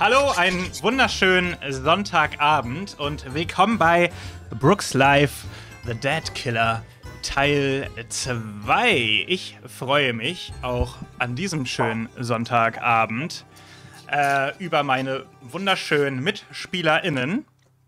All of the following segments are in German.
Hallo, einen wunderschönen Sonntagabend und willkommen bei Brooks Life, The Dead Killer, Teil 2. Ich freue mich auch an diesem schönen Sonntagabend über meine wunderschönen MitspielerInnen,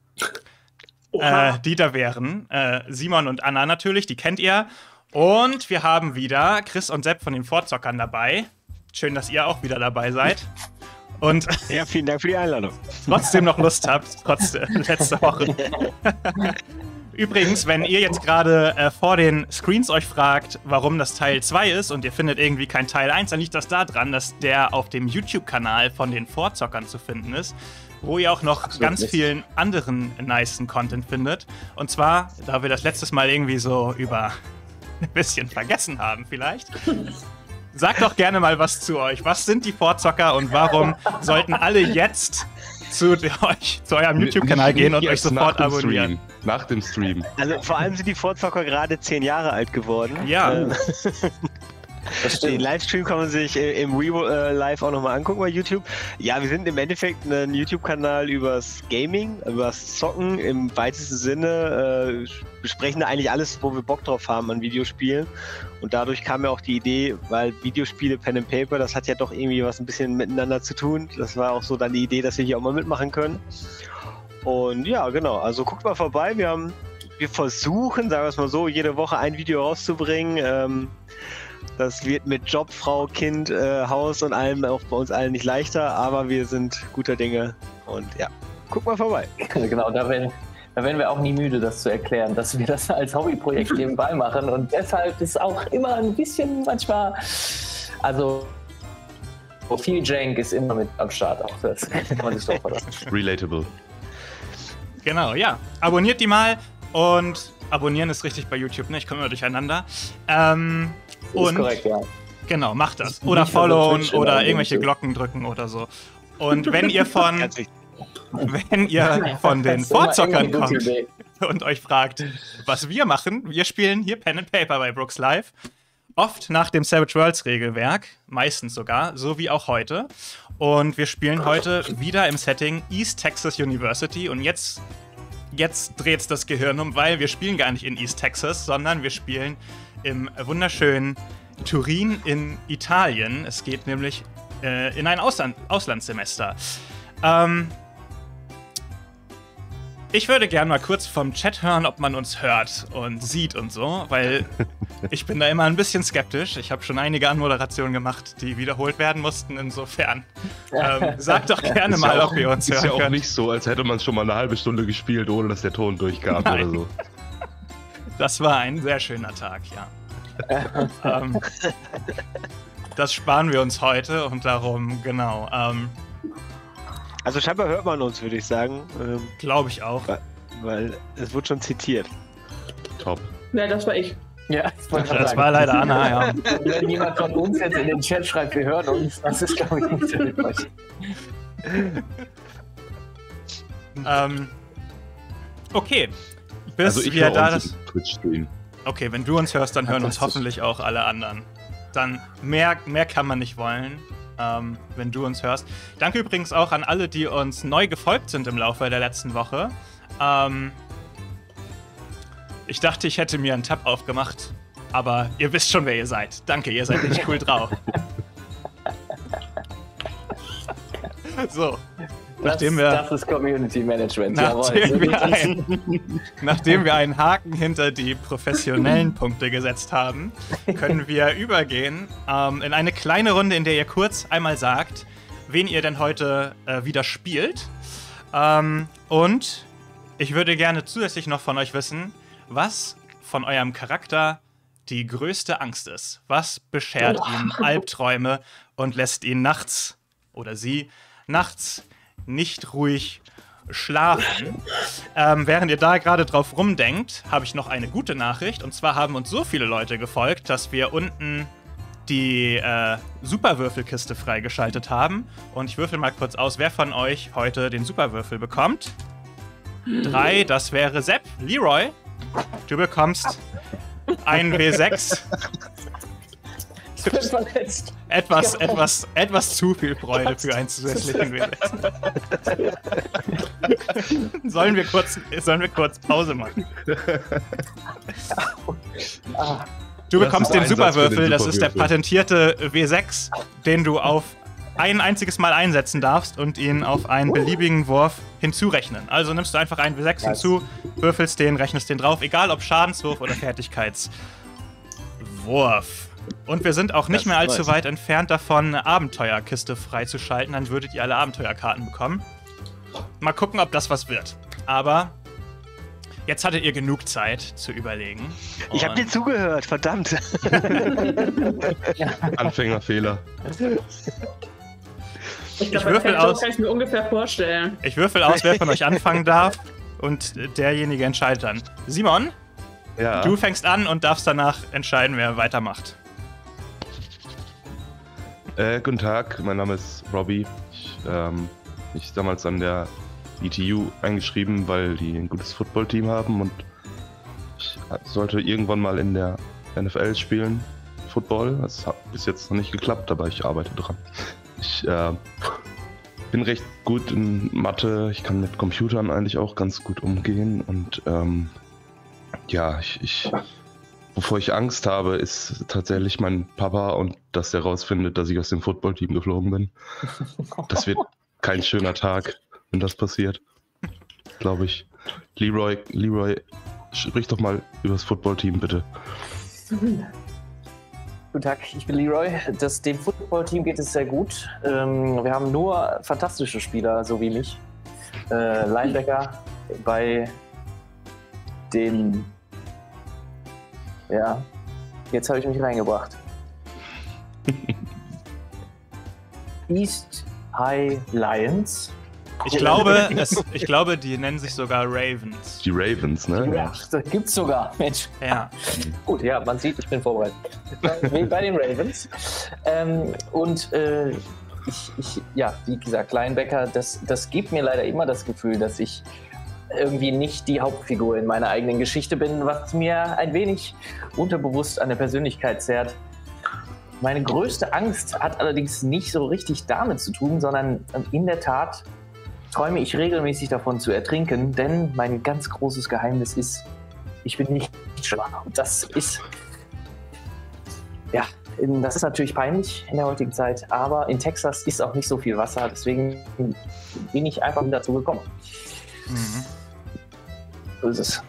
die da wären. Simon und Anna natürlich, die kennt ihr. Und wir haben wieder Chris und Sepp von den Vorzockern dabei. Schön, dass ihr auch wieder dabei seid. Und ja, vielen Dank für die Einladung. Trotzdem noch Lust habt, trotz letzter Woche. Übrigens, wenn ihr jetzt gerade vor den Screens euch fragt, warum das Teil 2 ist und ihr findet irgendwie kein Teil 1, dann liegt das daran, dass der auf dem YouTube-Kanal von den Vorzockern zu finden ist, wo ihr auch noch ganz vielen anderen nicen Content findet. Und zwar, da wir das letztes Mal irgendwie so über ein bisschen vergessen haben vielleicht, sagt doch gerne mal was zu euch. Was sind die Vorzocker und warum sollten alle jetzt zu eurem YouTube-Kanal gehen und euch sofort abonnieren? Nach dem Stream. Also vor allem sind die Vorzocker gerade 10 Jahre alt geworden. Ja. Den Livestream kann man sich im Revo Live auch nochmal angucken bei YouTube. Ja, wir sind im Endeffekt ein YouTube-Kanal übers Gaming, übers Zocken im weitesten Sinne. Besprechen da eigentlich alles, wo wir Bock drauf haben an Videospielen. Und dadurch kam mir auch die Idee, weil Videospiele, Pen and Paper, das hat ja doch irgendwie was ein bisschen miteinander zu tun. Das war auch so dann die Idee, dass wir hier auch mal mitmachen können. Und ja, genau, also guckt mal vorbei. Wir versuchen, sagen wir es mal so, jede Woche ein Video rauszubringen. Das wird mit Job, Frau, Kind, Haus und allem auch bei uns allen nicht leichter, aber wir sind guter Dinge und ja, guck mal vorbei. Genau, da werden wir auch nie müde, das zu erklären, dass wir das als Hobbyprojekt nebenbei machen und deshalb ist auch immer ein bisschen manchmal, also viel Jank ist immer mit am Start, auch das kann man sich doch verlassen. Relatable. Genau, ja. Abonniert die mal und abonnieren ist richtig bei YouTube, ne? Ich komme immer durcheinander. Das ist korrekt, ja. Genau, macht das. Oder followen oder irgendwelche Glocken drücken oder so. Und wenn ihr von den Vorzockern kommt und euch fragt, was wir machen, wir spielen hier Pen and Paper bei Brooks Life. Oft nach dem Savage Worlds Regelwerk, meistens sogar, so wie auch heute. Und wir spielen heute wieder im Setting East Texas University. Und jetzt dreht's das Gehirn um, weil wir spielen gar nicht in East Texas, sondern wir spielen im wunderschönen Turin in Italien. Es geht nämlich in ein Auslandssemester. Ich würde gerne mal kurz vom Chat hören, ob man uns hört und sieht und so, weil ich bin da immer ein bisschen skeptisch. Ich habe schon einige Anmoderationen gemacht, die wiederholt werden mussten. Insofern sagt doch gerne mal, ob ihr uns hören könnt. Ist ja auch nicht so, als hätte man es schon mal eine halbe Stunde gespielt, ohne dass der Ton durchgab oder so. Das war ein sehr schöner Tag, ja. Das sparen wir uns heute und darum, genau. Also scheinbar hört man uns, würde ich sagen. Glaube ich auch. Weil es wird schon zitiert. Top. Ja, das war ich. Ja, das war leider Anna, ja. Wenn jemand von uns jetzt in den Chat schreibt, wir hören uns, das ist, glaube ich, nicht so hilfreich. Okay. Also ich höre uns im Twitch-Stream. Okay, wenn du uns hörst, dann hören uns hoffentlich auch alle anderen. Dann mehr kann man nicht wollen, wenn du uns hörst. Danke übrigens auch an alle, die uns neu gefolgt sind im Laufe der letzten Woche. Ich dachte, ich hätte mir einen Tab aufgemacht, aber ihr wisst schon, wer ihr seid. Danke, ihr seid nicht cool drauf. So. Das ist Community Management. Nachdem wir einen Haken hinter die professionellen Punkte gesetzt haben, können wir übergehen in eine kleine Runde, in der ihr kurz einmal sagt, wen ihr denn heute wieder spielt. Und ich würde gerne zusätzlich noch von euch wissen, was von eurem Charakter die größte Angst ist. Was beschert ihm Albträume und lässt ihn nachts oder sie nachts nicht ruhig schlafen. Während ihr da gerade drauf rumdenkt, habe ich noch eine gute Nachricht. Und zwar haben uns so viele Leute gefolgt, dass wir unten die Superwürfelkiste freigeschaltet haben. Und ich würfel mal kurz aus, wer von euch heute den Superwürfel bekommt. 3, das wäre Sepp. Leroy, du bekommst einen W6. Ich bin verletzt. Etwas zu viel Freude für einen zusätzlichen W6. Sollen wir kurz Pause machen? Du bekommst den Superwürfel, das ist der patentierte W6, den du auf ein einziges Mal einsetzen darfst und ihn auf einen beliebigen Wurf hinzurechnen. Also nimmst du einfach einen W6 hinzu, würfelst den, rechnest den drauf, egal ob Schadenswurf oder Fertigkeitswurf. Und wir sind auch nicht mehr allzu weit entfernt davon, eine Abenteuerkiste freizuschalten, dann würdet ihr alle Abenteuerkarten bekommen. Mal gucken, ob das was wird. Aber jetzt hattet ihr genug Zeit zu überlegen. Ich habe dir zugehört, verdammt. Anfängerfehler. Ich würfel aus, kann ich mir ungefähr vorstellen. Ich würfel aus, wer von euch anfangen darf. Und derjenige entscheidet dann. Simon, du fängst an und darfst danach entscheiden, wer weitermacht. Guten Tag, mein Name ist Robbie. Ich damals an der ETU eingeschrieben, weil die ein gutes Footballteam haben und ich sollte irgendwann mal in der NFL spielen. Football. Das hat bis jetzt noch nicht geklappt, aber ich arbeite dran. Ich bin recht gut in Mathe, ich kann mit Computern eigentlich auch ganz gut umgehen und wovor ich Angst habe, ist tatsächlich mein Papa und dass er rausfindet, dass ich aus dem Footballteam geflogen bin. Das wird kein schöner Tag, wenn das passiert, glaube ich. Leroy, sprich doch mal über das Footballteam, bitte. Guten Tag, ich bin Leroy. Dem Footballteam geht es sehr gut. Wir haben nur fantastische Spieler, so wie mich. Linebacker bei den... Ja, jetzt habe ich mich reingebracht. East High Lions. Ich glaube, die nennen sich sogar Ravens. Die Ravens, ne? Ja, das gibt's sogar, Mensch. Ja. Gut, ja, man sieht, ich bin vorbereitet. Bei den Ravens. Wie gesagt, Linebacker, das gibt mir leider immer das Gefühl, dass ich irgendwie nicht die Hauptfigur in meiner eigenen Geschichte bin, was mir ein wenig unterbewusst an der Persönlichkeit zerrt. Meine größte Angst hat allerdings nicht so richtig damit zu tun, sondern in der Tat träume ich regelmäßig davon zu ertrinken, denn mein ganz großes Geheimnis ist, ich bin nicht schwach. Und das ist natürlich peinlich in der heutigen Zeit, aber in Texas ist auch nicht so viel Wasser, deswegen bin ich einfach dazu gekommen. Mhm. So ist es.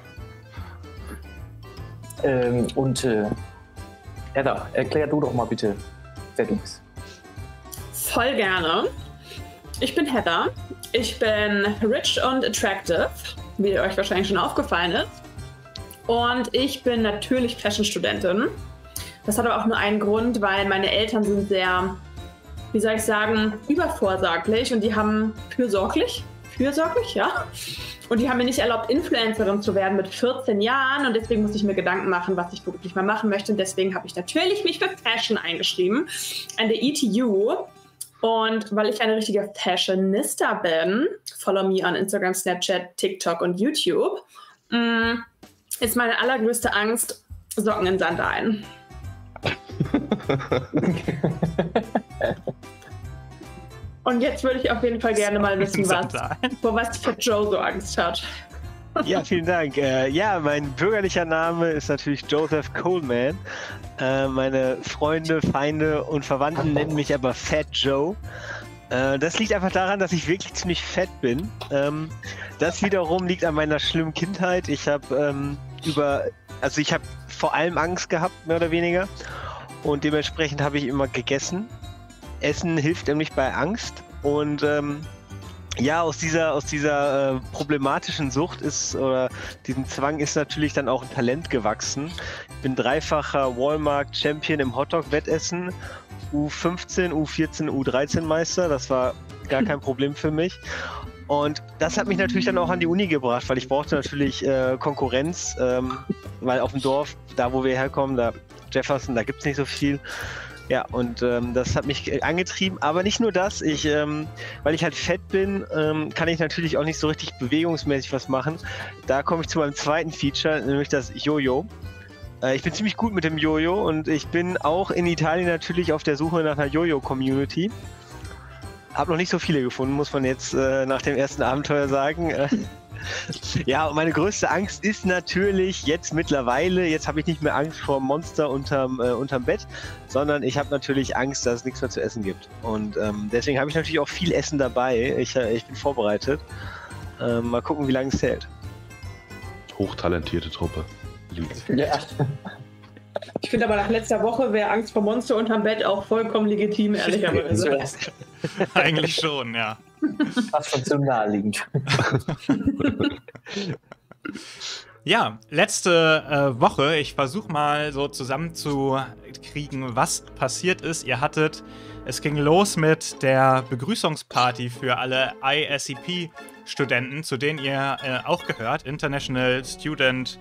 Heather, erklär du doch mal bitte, wer du bist. Voll gerne. Ich bin Heather. Ich bin rich und attractive, wie euch wahrscheinlich schon aufgefallen ist. Und ich bin natürlich Fashion-Studentin. Das hat aber auch nur einen Grund, weil meine Eltern sind sehr, wie soll ich sagen, übervorsorglich und die haben fürsorglich, ja. Und die haben mir nicht erlaubt, Influencerin zu werden mit 14 Jahren und deswegen musste ich mir Gedanken machen, was ich beruflich mal machen möchte. Und deswegen habe ich natürlich mich für Fashion eingeschrieben an der ETU. Und weil ich eine richtige Fashionista bin, follow me on Instagram, Snapchat, TikTok und YouTube, ist meine allergrößte Angst Socken in Sandalen. Und jetzt würde ich auf jeden Fall gerne mal wissen, vor was Fat Joe so Angst hat. Ja, vielen Dank. Mein bürgerlicher Name ist natürlich Joseph Coleman. Meine Freunde, Feinde und Verwandten nennen mich aber Fat Joe. Das liegt einfach daran, dass ich wirklich ziemlich fett bin. Das wiederum liegt an meiner schlimmen Kindheit. Ich habe vor allem Angst gehabt, mehr oder weniger. Und dementsprechend habe ich immer gegessen. Essen hilft nämlich bei Angst. Und aus dieser problematischen Sucht diesem Zwang ist natürlich dann auch ein Talent gewachsen. Ich bin dreifacher Walmart-Champion im Hotdog-Wettessen, U15, U14, U13 Meister. Das war gar kein Problem für mich. Und das hat mich natürlich dann auch an die Uni gebracht, weil ich brauchte natürlich Konkurrenz, weil auf dem Dorf, da wo wir herkommen, da Jefferson, da gibt es nicht so viel. Ja, und das hat mich angetrieben, aber nicht nur das, weil ich halt fett bin, kann ich natürlich auch nicht so richtig bewegungsmäßig was machen. Da komme ich zu meinem zweiten Feature, nämlich das Jojo. Ich bin ziemlich gut mit dem Jojo und ich bin auch in Italien natürlich auf der Suche nach einer Jojo-Community. Hab noch nicht so viele gefunden, muss man jetzt nach dem ersten Abenteuer sagen. Ja, und meine größte Angst ist natürlich jetzt mittlerweile, jetzt habe ich nicht mehr Angst vor Monster unterm Bett, sondern ich habe natürlich Angst, dass es nichts mehr zu essen gibt. Und deswegen habe ich natürlich auch viel Essen dabei. Ich bin vorbereitet. Mal gucken, wie lange es hält. Hochtalentierte Truppe. Ja. Ich finde aber nach letzter Woche wäre Angst vor Monster unterm Bett auch vollkommen legitim, ehrlicherweise. Eigentlich schon, ja. Fast schon zu naheliegend. Ja, letzte Woche, ich versuche mal so zusammenzukriegen, was passiert ist. Es ging los mit der Begrüßungsparty für alle ISEP-Studenten, zu denen ihr auch gehört, International Student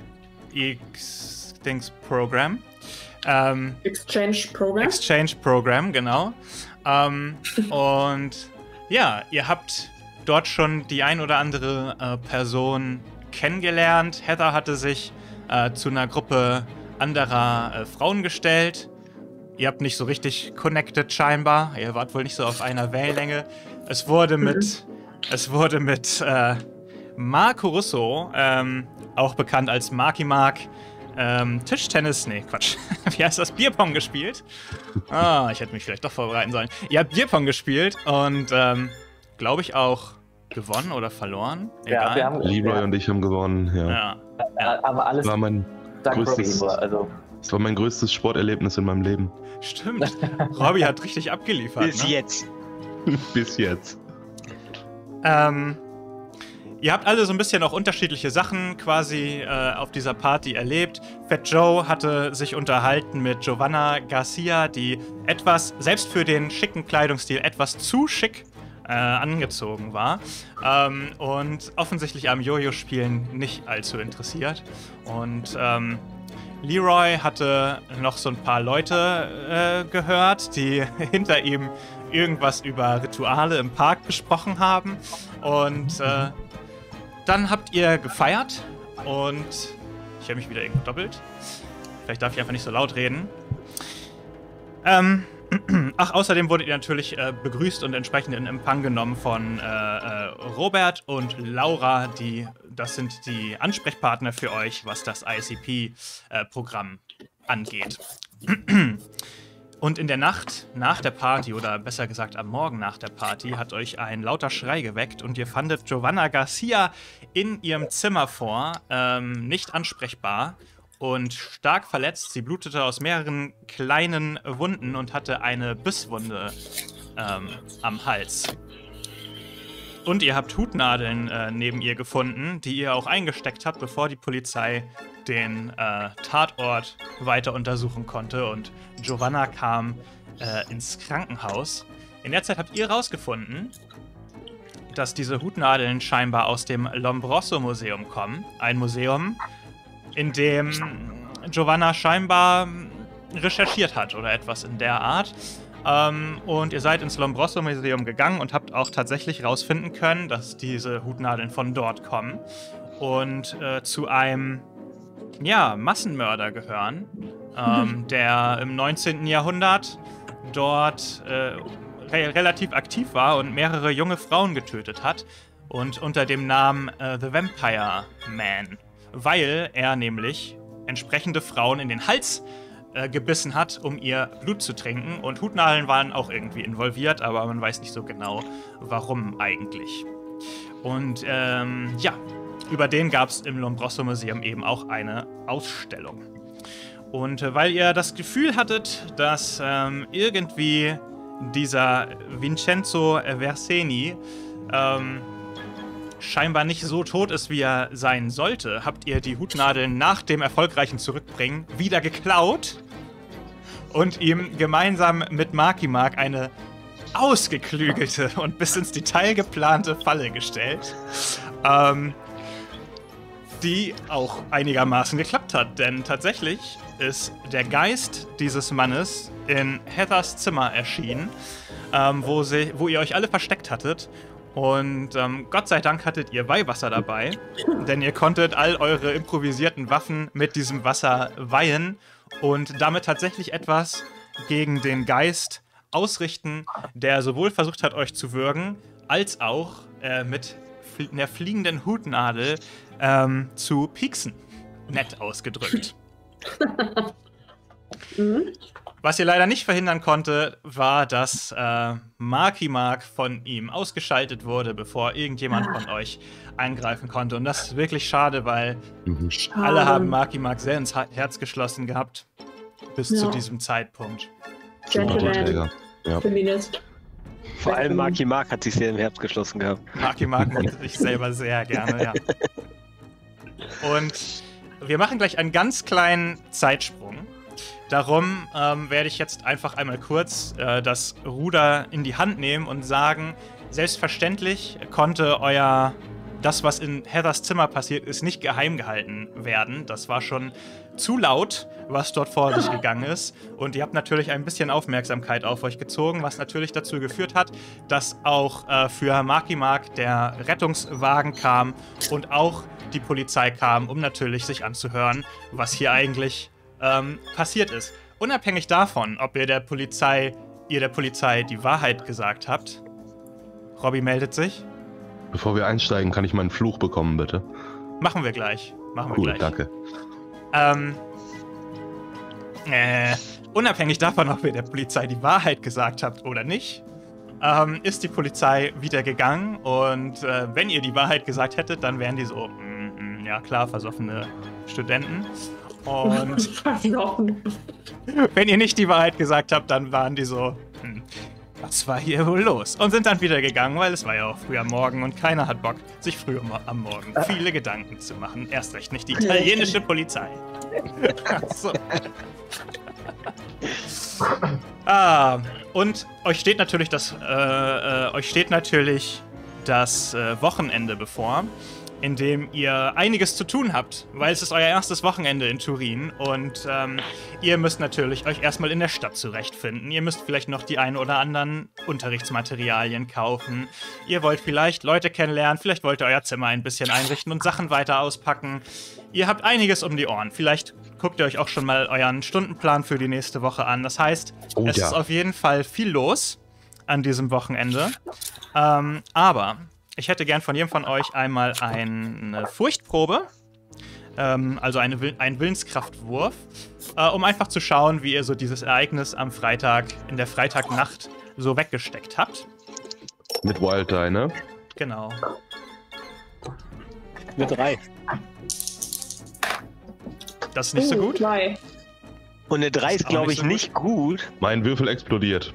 Program. Exchange Program. Exchange Program, genau. Und ja, ihr habt dort schon die ein oder andere Person kennengelernt. Heather hatte sich zu einer Gruppe anderer Frauen gestellt. Ihr habt nicht so richtig connected scheinbar. Ihr wart wohl nicht so auf einer Wellenlänge. Es wurde mit Marco Russo, auch bekannt als Marky Mark, Tischtennis, nee, Quatsch. Wie heißt das? Bierpong gespielt. Ich hätte mich vielleicht doch vorbereiten sollen. Ihr habt Bierpong gespielt und, glaube ich, auch gewonnen oder verloren. Egal. Ja, wir haben, Leroy und ich haben gewonnen, ja. Aber alles Das war mein größtes Sporterlebnis in meinem Leben. Stimmt. Robbie hat richtig abgeliefert. Bis jetzt. Bis jetzt. Ihr habt alle so ein bisschen auch unterschiedliche Sachen quasi auf dieser Party erlebt. Fat Joe hatte sich unterhalten mit Giovanna Garcia, die selbst für den schicken Kleidungsstil, etwas zu schick angezogen war. Und offensichtlich am Jojo-Spielen nicht allzu interessiert. Und Leroy hatte noch so ein paar Leute gehört, die hinter ihm irgendwas über Rituale im Park besprochen haben. Und dann habt ihr gefeiert und ich habe mich wieder irgendwo doppelt. Vielleicht darf ich einfach nicht so laut reden. Außerdem wurdet ihr natürlich begrüßt und entsprechend in Empfang genommen von Robert und Laura. Das sind die Ansprechpartner für euch, was das ISEP-Programm angeht. Und in der Nacht nach der Party, oder besser gesagt am Morgen nach der Party, hat euch ein lauter Schrei geweckt und ihr fandet Giovanna Garcia in ihrem Zimmer vor, nicht ansprechbar und stark verletzt. Sie blutete aus mehreren kleinen Wunden und hatte eine Bisswunde am Hals. Und ihr habt Hutnadeln neben ihr gefunden, die ihr auch eingesteckt habt, bevor die Polizei den Tatort weiter untersuchen konnte. Und Giovanna kam ins Krankenhaus. In der Zeit habt ihr herausgefunden, dass diese Hutnadeln scheinbar aus dem Lombroso-Museum kommen. Ein Museum, in dem Giovanna scheinbar recherchiert hat oder etwas in der Art. Und ihr seid ins Lombroso-Museum gegangen und habt auch tatsächlich herausfinden können, dass diese Hutnadeln von dort kommen und zu einem Massenmörder gehören, der im 19. Jahrhundert dort relativ aktiv war und mehrere junge Frauen getötet hat und unter dem Namen The Vampire Man, weil er nämlich entsprechende Frauen in den Hals gebissen hat, um ihr Blut zu trinken. Und Hutnadeln waren auch irgendwie involviert, aber man weiß nicht so genau, warum eigentlich. Und über den gab es im Lombroso-Museum eben auch eine Ausstellung. Und weil ihr das Gefühl hattet, dass irgendwie dieser Vincenzo Verseni scheinbar nicht so tot ist, wie er sein sollte, habt ihr die Hutnadeln nach dem erfolgreichen Zurückbringen wieder geklaut und ihm gemeinsam mit Marky Mark eine ausgeklügelte und bis ins Detail geplante Falle gestellt, die auch einigermaßen geklappt hat. Denn tatsächlich ist der Geist dieses Mannes in Heathers Zimmer erschienen, wo ihr euch alle versteckt hattet. Und Gott sei Dank hattet ihr Weihwasser dabei, denn ihr konntet all eure improvisierten Waffen mit diesem Wasser weihen und damit tatsächlich etwas gegen den Geist ausrichten, der sowohl versucht hat, euch zu würgen, als auch mit einer fliegenden Hutnadel zu pieksen. Nett ausgedrückt. Was ihr leider nicht verhindern konnte, war, dass Marky Mark von ihm ausgeschaltet wurde, bevor irgendjemand von euch eingreifen konnte. Und das ist wirklich schade, weil alle haben Marky Mark sehr ins Herz geschlossen gehabt, bis zu diesem Zeitpunkt. Gentleman. Ja. Feminist. Vor allem Marky Mark hat sich sehr im Herz geschlossen gehabt. Marky Mark mochte sich selber sehr gerne, ja. Und wir machen gleich einen ganz kleinen Zeitsprung. Darum werde ich jetzt einfach einmal kurz das Ruder in die Hand nehmen und sagen, selbstverständlich konnte das, was in Heathers Zimmer passiert ist, nicht geheim gehalten werden. Das war schon zu laut, was dort vor sich gegangen ist. Und ihr habt natürlich ein bisschen Aufmerksamkeit auf euch gezogen, was natürlich dazu geführt hat, dass auch für Marky Mark der Rettungswagen kam und auch die Polizei kam, um natürlich sich anzuhören, was hier eigentlich passiert ist. Unabhängig davon, ob ihr der Polizei die Wahrheit gesagt habt. Robby meldet sich. Bevor wir einsteigen, kann ich meinen Fluch bekommen, bitte? Machen wir gleich. Cool, danke. Unabhängig davon, ob ihr der Polizei die Wahrheit gesagt habt oder nicht, ist die Polizei wieder gegangen und wenn ihr die Wahrheit gesagt hättet, dann wären die so, ja klar, versoffene Studenten. Und wenn ihr nicht die Wahrheit gesagt habt, dann waren die so, was war hier wohl los? Und sind dann wieder gegangen, weil es war ja auch früh am Morgen und keiner hat Bock, sich früh am Morgen viele Gedanken zu machen. Erst recht nicht die italienische Polizei. So. Und euch steht natürlich das Wochenende bevor, in dem ihr einiges zu tun habt, weil es ist euer erstes Wochenende in Turin und ihr müsst natürlich euch erstmal in der Stadt zurechtfinden. Ihr müsst vielleicht noch die ein oder anderen Unterrichtsmaterialien kaufen. Ihr wollt vielleicht Leute kennenlernen, vielleicht wollt ihr euer Zimmer ein bisschen einrichten und Sachen weiter auspacken. Ihr habt einiges um die Ohren. Vielleicht guckt ihr euch auch schon mal euren Stundenplan für die nächste Woche an. Das heißt, es ist auf jeden Fall viel los an diesem Wochenende. Aber ich hätte gern von jedem von euch einmal eine Furchtprobe, also einen Willenskraftwurf, um einfach zu schauen, wie ihr so dieses Ereignis am Freitag, in der Freitagnacht, so weggesteckt habt. Mit Wild Die, ne? Genau. Mit 3. Das ist nicht so gut. 2. Und eine 3 ist, glaube ich, nicht gut. Mein Würfel explodiert.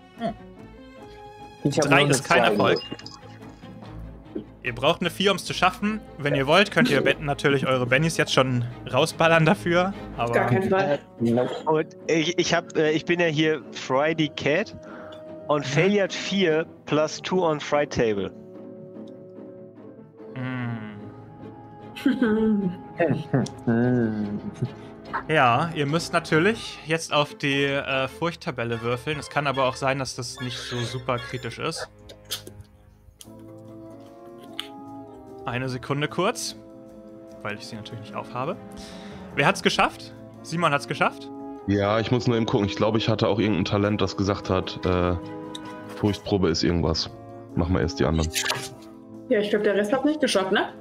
3 ist kein Erfolg. Ihr braucht eine 4, um es zu schaffen. Wenn ihr wollt, könnt ihr natürlich eure Bennys jetzt schon rausballern dafür. Aber Gar kein Fall. Und ich bin ja hier Friday Cat und Failure 4 plus 2 on Fright Table. Ja, ihr müsst natürlich jetzt auf die Furchttabelle würfeln. Es kann aber auch sein, dass das nicht so super kritisch ist. Eine Sekunde kurz, weil ich sie natürlich nicht aufhabe. Wer hat's geschafft? Simon hat's geschafft? Ja, ich muss nur eben gucken. Ich glaube, ich hatte auch irgendein Talent, das gesagt hat, Furchtprobe ist irgendwas. Machen wir erst die anderen. Ja, ich glaube, der Rest hat nicht geschafft, ne?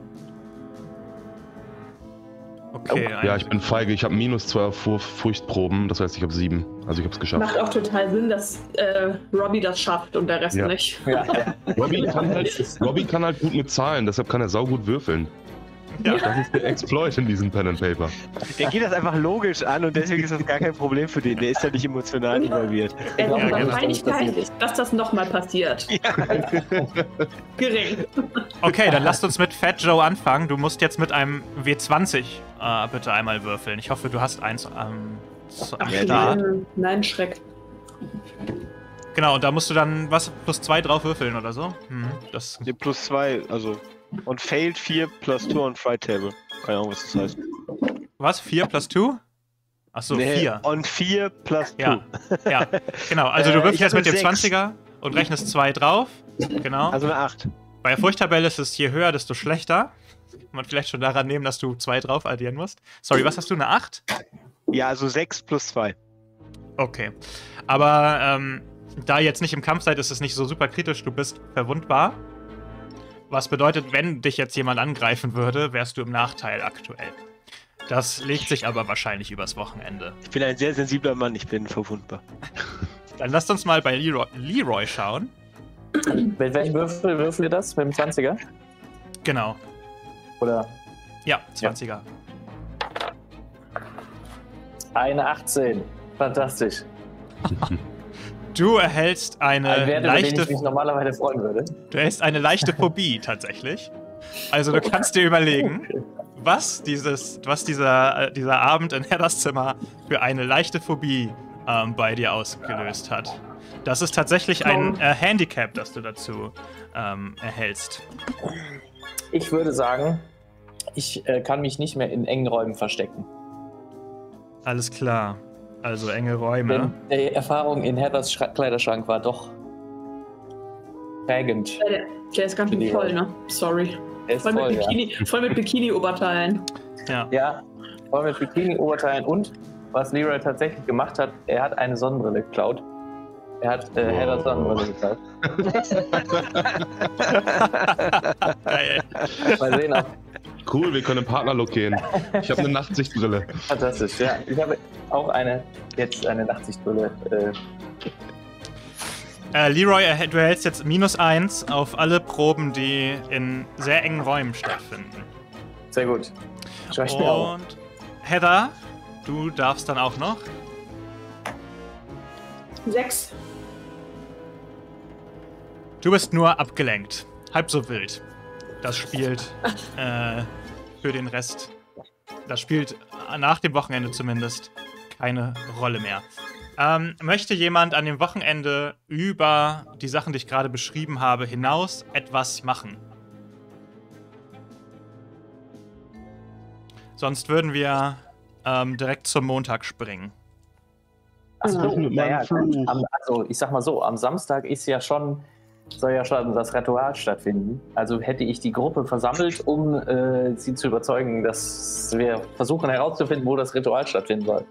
Okay. Ja, ich bin feige. Ich habe -2 auf Furchtproben. Das heißt, ich habe 7. Also ich habe es geschafft. Macht auch total Sinn, dass Robby das schafft und der Rest nicht. Ja. Robby kann halt gut mit Zahlen, deshalb kann er saugut würfeln. Ja. Das ist der Exploit in diesem Pen and Paper. Der geht das einfach logisch an und deswegen ist das gar kein Problem für den. Der ist ja nicht emotional involviert. Die genau. Wahrscheinlichkeit, dass das nochmal passiert. Ja. Gering. Okay, dann lasst uns mit Fat Joe anfangen. Du musst jetzt mit einem W20 bitte einmal würfeln. Ich hoffe, du hast eins am Start. Nein, Schreck. Genau, und da musst du dann +2 drauf würfeln oder so. Das Die +2, also. Und failed 4 plus 2 on Fright Table. Keine Ahnung, was das heißt. Was? 4 plus 2? Achso, 4. On 4 plus 2. Ja, genau. Also du würfelst jetzt mit dem ich hab 20er und rechnest 2 drauf. Genau. Also eine 8. Bei der Furchttabelle ist es, je höher, desto schlechter. Kann man vielleicht schon daran nehmen, dass du 2 drauf addieren musst. Sorry, was hast du, eine 8? Ja, also 6 plus 2. Okay. Aber da ihr jetzt nicht im Kampf seid, ist es nicht so super kritisch. Du bist verwundbar. Was bedeutet, wenn dich jetzt jemand angreifen würde, wärst du im Nachteil aktuell. Das legt sich aber wahrscheinlich übers Wochenende. Ich bin ein sehr sensibler Mann, ich bin verwundbar. Dann lasst uns mal bei Leroy schauen. Mit welchem würfel ihr das? Mit dem 20er? Genau. Oder? Ja, 20er. Eine 18. Fantastisch. Du erhältst eine Ein Wert, über den leichte... ich mich normalerweise freuen würde. Du erhältst eine leichte Phobie tatsächlich. Also du kannst dir überlegen, was dieser Abend in Heathers Zimmer für eine leichte Phobie bei dir ausgelöst hat. Das ist tatsächlich ein Handicap, das du dazu erhältst. Ich würde sagen, ich kann mich nicht mehr in engen Räumen verstecken. Alles klar. Also enge Räume. Denn die Erfahrung in Heathers Kleiderschrank war doch prägend. Der ist ganz schön voll, ne? Sorry. Er ist Voll mit Bikini-Oberteilen. Ja. Voll mit Bikini-Oberteilen und, was Leroy tatsächlich gemacht hat, er hat eine Sonnenbrille geklaut. Er hat Heathers Sonnenbrille geklaut. Geil. Mal sehen, ob... Cool, wir können im Partnerlook gehen. Ich habe eine Nachtsichtbrille. Fantastisch, ja. Ich habe auch eine Nachtsichtbrille. Leroy, du erhältst jetzt -1 auf alle Proben, die in sehr engen Räumen stattfinden. Sehr gut. Schau ich mir auf. Und Heather, du darfst dann auch noch. 6. Du bist nur abgelenkt. Halb so wild. Das spielt für den Rest, das spielt nach dem Wochenende zumindest keine Rolle mehr. Möchte jemand an dem Wochenende über die Sachen, die ich gerade beschrieben habe, hinaus etwas machen? Sonst würden wir direkt zum Montag springen. Also ich sag mal so, am Samstag soll ja schon das Ritual stattfinden. Also hätte ich die Gruppe versammelt, um sie zu überzeugen, dass wir versuchen herauszufinden, wo das Ritual stattfinden soll.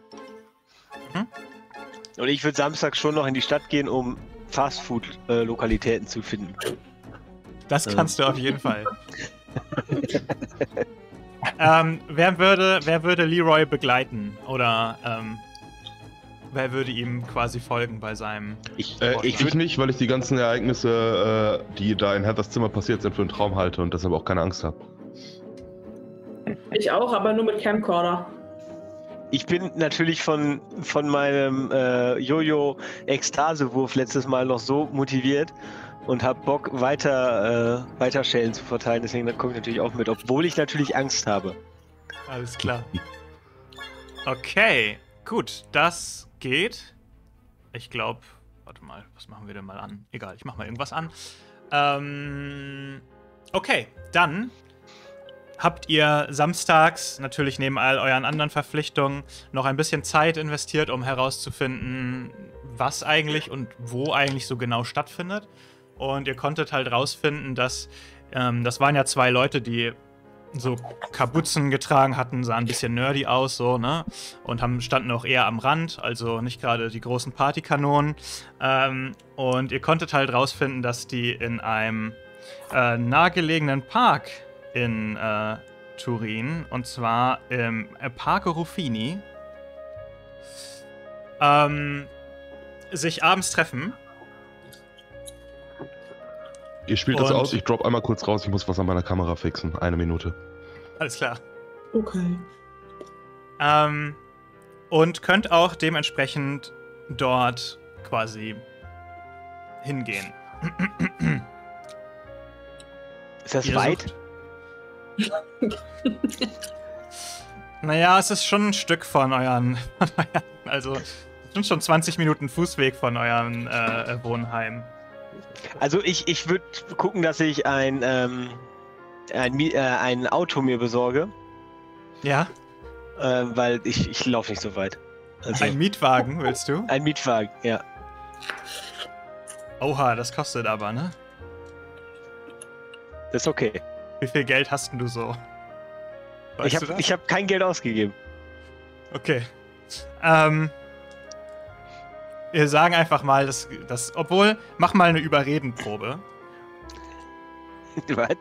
Und ich würde Samstag schon noch in die Stadt gehen, um Fastfood-Lokalitäten zu finden. Das kannst du auf jeden Fall. Wer würde Leroy begleiten? Oder wer würde ihm quasi folgen bei seinem... Ich nicht, weil ich die ganzen Ereignisse, die da in Heathers Zimmer passiert sind, für einen Traum halte und deshalb auch keine Angst habe. Ich auch, aber nur mit Camcorder. Ich bin natürlich von meinem Jojo-Ekstase-Wurf letztes Mal noch so motiviert und habe Bock, weiter Schellen zu verteilen. Deswegen komme ich natürlich auch mit, obwohl ich natürlich Angst habe. Alles klar. Okay, gut, das geht. Ich glaube, warte mal, was machen wir denn mal an? Egal, ich mache mal irgendwas an. Okay, dann habt ihr samstags natürlich neben all euren anderen Verpflichtungen noch ein bisschen Zeit investiert, um herauszufinden, was eigentlich und wo eigentlich so genau stattfindet. Und ihr konntet halt rausfinden, dass das waren ja 2 Leute, die so Kapuzen getragen hatten, sahen ein bisschen nerdy aus, so, ne? Und standen auch eher am Rand, also nicht gerade die großen Partykanonen. Und ihr konntet halt rausfinden, dass die in einem nahegelegenen Park in Turin, und zwar im Parco Ruffini, sich abends treffen. Ihr spielt das aus, ich drop einmal kurz raus, ich muss was an meiner Kamera fixen. 1 Minute. Alles klar. Okay. Und könnt auch dementsprechend dort quasi hingehen. Ist das weit? Naja, es ist schon ein Stück von euren also es sind schon 20 Minuten Fußweg von eurem Wohnheim. Also ich würde gucken, dass ich ein Auto mir besorge. Ja? Weil ich laufe nicht so weit. Also, Ein Mietwagen, willst du? ein Mietwagen, ja. Oha, das kostet aber, ne? Das ist okay. Wie viel Geld hast denn du so? Weißt du das? Ich hab kein Geld ausgegeben. Okay. Wir sagen einfach mal, obwohl, mach mal eine Überredenprobe. Was?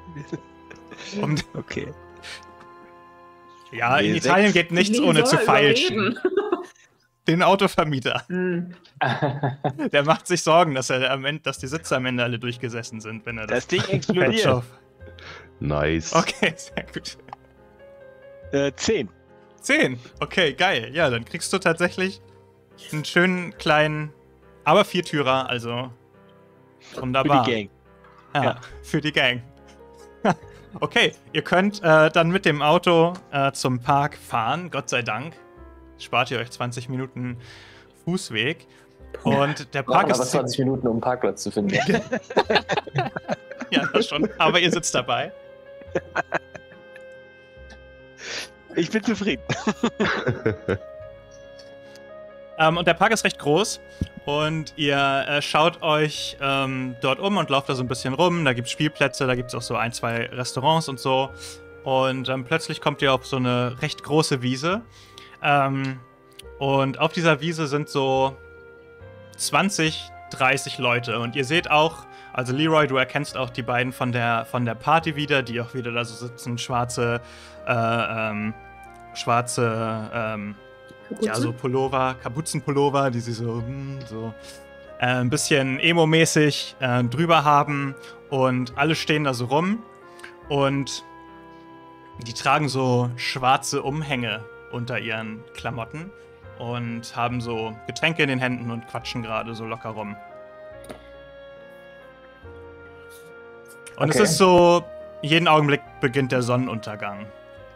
Okay. Okay. Ja, Nee, in Italien geht nichts Wen ohne soll zu er feilschen. überreden? Den Autovermieter. Hm. Der macht sich Sorgen, dass die Sitze am Ende alle durchgesessen sind, wenn er Das Ding explodiert. Patch-Off. Nice. Okay, sehr gut. 10. 10. Okay, geil. Ja, dann kriegst du tatsächlich einen schönen kleinen, aber Viertürer, also wunderbar. Für die Gang. Ja, für die Gang. Okay, ihr könnt dann mit dem Auto zum Park fahren, Gott sei Dank. Spart ihr euch 20 Minuten Fußweg. Und der Park aber 20 Minuten, um einen Parkplatz zu finden. Ja, das schon. Aber ihr sitzt dabei. Ich bin zufrieden. Und der Park ist recht groß. Und ihr schaut euch dort um und lauft da so ein bisschen rum. Da gibt es Spielplätze, da gibt es auch so 1, 2 Restaurants und so. Und plötzlich kommt ihr auf so eine recht große Wiese. Und auf dieser Wiese sind so 20, 30 Leute. Und ihr seht auch, also Leroy, du erkennst auch die beiden von der Party wieder, die auch wieder da so sitzen, schwarze ja, so Pullover, Kapuzenpullover, die sie so ein bisschen emo-mäßig drüber haben. Und alle stehen da so rum. Und die tragen so schwarze Umhänge unter ihren Klamotten und haben so Getränke in den Händen und quatschen gerade so locker rum. Und es ist so, jeden Augenblick beginnt der Sonnenuntergang.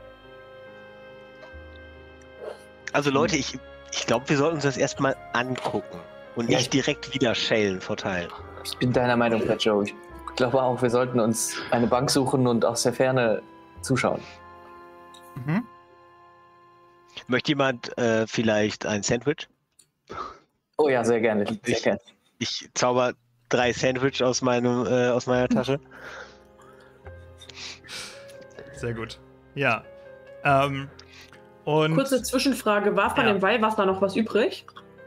Also Leute, ich glaube, wir sollten uns das erstmal angucken und nicht direkt wieder Schellen verteilen. Ich bin deiner Meinung, Fat Joe. Ich glaube auch, wir sollten uns eine Bank suchen und aus der Ferne zuschauen. Mhm. Möchte jemand vielleicht ein Sandwich? Oh ja, sehr gerne. Sehr gerne. Ich zauber 3 Sandwich aus meiner Tasche. Sehr gut. Ja. Und Kurze Zwischenfrage, war von dem Weihwasser noch was übrig?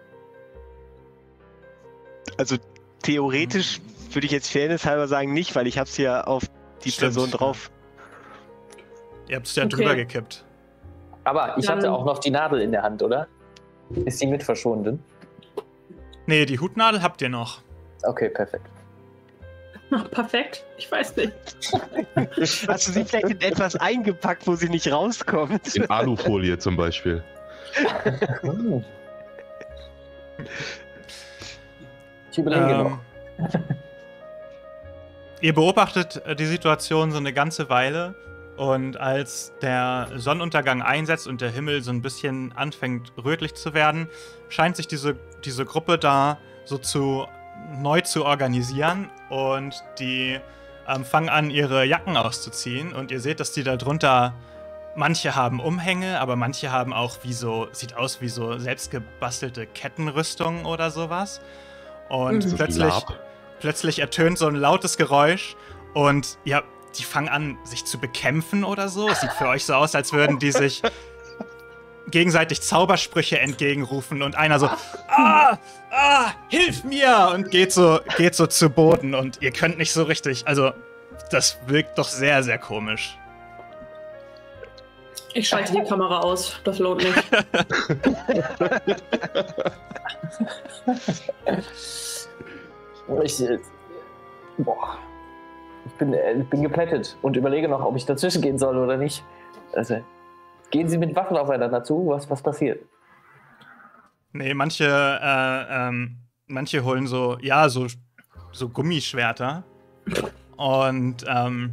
Also theoretisch würde ich jetzt fairnesshalber sagen nicht, weil ich habe es ja auf die Stimmt, Person drauf. ihr habt es ja Okay. drüber gekippt. Aber ich hatte auch noch die Nadel in der Hand, oder? Ist die mit verschwunden? Nee, die Hutnadel habt ihr noch. Okay, perfekt. Ach, perfekt. Ich weiß nicht. Hast du sie vielleicht in etwas eingepackt, wo sie nicht rauskommt? In Alufolie zum Beispiel. Ich überlege noch. Ihr beobachtet die Situation so eine ganze Weile und als der Sonnenuntergang einsetzt und der Himmel so ein bisschen anfängt rötlich zu werden, scheint sich diese Gruppe da so neu zu organisieren und die fangen an, ihre Jacken auszuziehen und ihr seht, dass die da drunter, manche haben Umhänge, aber manche haben auch sieht aus wie so selbstgebastelte Kettenrüstungen oder sowas. Und plötzlich ertönt so ein lautes Geräusch und ja, die fangen an, sich zu bekämpfen oder so. Es sieht für euch so aus, als würden die sich gegenseitig Zaubersprüche entgegenrufen und einer so, hilf mir! Und geht so zu Boden und ihr könnt nicht so richtig, also das wirkt doch sehr, sehr komisch. Ich schalte die Kamera aus. Das lohnt nicht. Ich bin geplättet und überlege noch, ob ich dazwischen gehen soll oder nicht. Also, gehen Sie mit Waffen aufeinander zu? Was passiert? Nee, manche holen so Gummischwerter. Und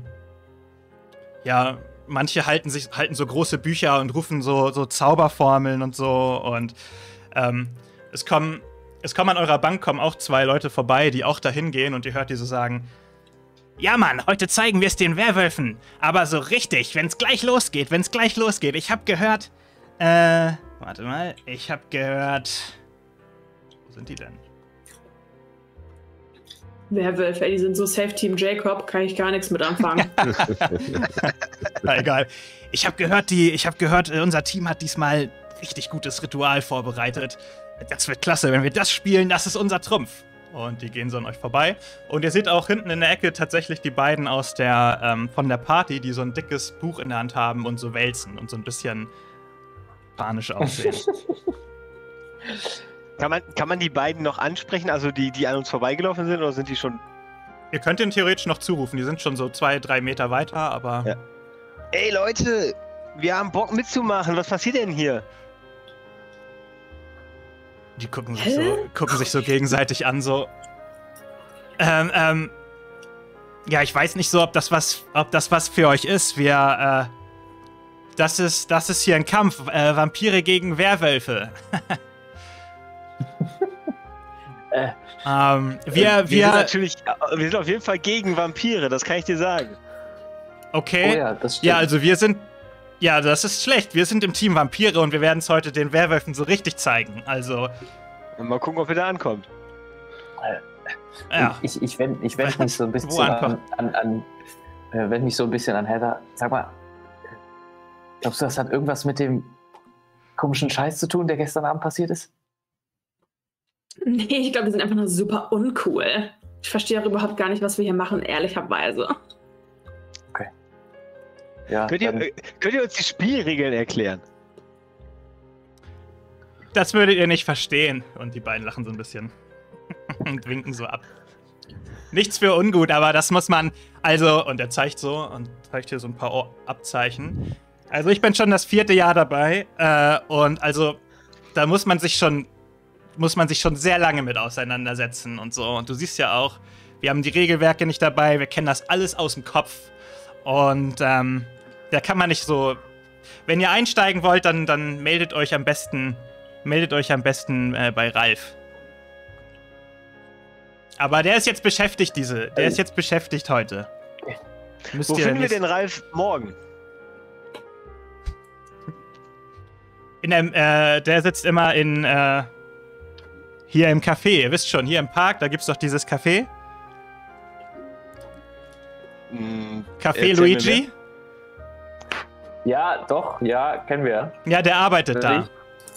manche halten so große Bücher und rufen so Zauberformeln und so. Und es kommen an eurer Bank auch 2 Leute vorbei, die auch dahin gehen und ihr hört die so sagen: Ja, Mann, heute zeigen wir es den Werwölfen. Aber so richtig, wenn's gleich losgeht. Ich hab gehört, warte mal, wo sind die denn? Werwölfe, die sind so safe Team Jacob, kann ich gar nichts mit anfangen. Na, egal. Ich habe gehört, unser Team hat diesmal richtig gutes Ritual vorbereitet. Das wird klasse, wenn wir das spielen, das ist unser Trumpf. Und die gehen so an euch vorbei. Und ihr seht auch hinten in der Ecke tatsächlich die beiden aus von der Party, die so ein dickes Buch in der Hand haben und so wälzen und so ein bisschen panisch aussehen. Kann man die beiden noch ansprechen, also die an uns vorbeigelaufen sind, oder sind die schon... Ihr könnt ihnen theoretisch noch zurufen, die sind schon so 2-3 Meter weiter, aber... Ja. Ey Leute, wir haben Bock mitzumachen, was passiert denn hier? Die gucken sich so gegenseitig an, so... Ja, ich weiß nicht so, ob das was für euch ist. Das ist hier ein Kampf. Vampire gegen Werwölfe. Wir sind auf jeden Fall gegen Vampire, das kann ich dir sagen. Okay. Oh ja, das stimmt. Ja, also wir sind... Ja, das ist schlecht. Wir sind im Team Vampire und wir werden es heute den Werwölfen so richtig zeigen. Also... Mal gucken, ob ihr da ankommt. Ja. Ich wende mich so ein bisschen wende mich so ein bisschen an Heather. Sag mal, glaubst du, das hat irgendwas mit dem komischen Scheiß zu tun, der gestern Abend passiert ist? Nee, ich glaube, wir sind einfach nur super uncool. Ich verstehe auch überhaupt gar nicht, was wir hier machen, ehrlicherweise. Okay. Ja, könnt ihr uns die Spielregeln erklären? Das würdet ihr nicht verstehen. Und die beiden lachen so ein bisschen. Und winken so ab. Nichts für ungut, aber das muss man... Also, und er zeigt so und zeigt hier so ein paar Abzeichen. Also ich bin schon das 4. Jahr dabei. Und also, da muss man sich schon sehr lange mit auseinandersetzen und so. Und du siehst ja auch, wir haben die Regelwerke nicht dabei, wir kennen das alles aus dem Kopf. Und da kann man nicht so... Wenn ihr einsteigen wollt, dann meldet euch am besten bei Ralf. Aber der ist jetzt beschäftigt, heute. Wo finden wir den Ralf morgen? Der sitzt immer hier im Café. Ihr wisst schon, hier im Park, da gibt's doch dieses Café. Café Luigi? Ja, doch, ja, kennen wir. Ja, der arbeitet da.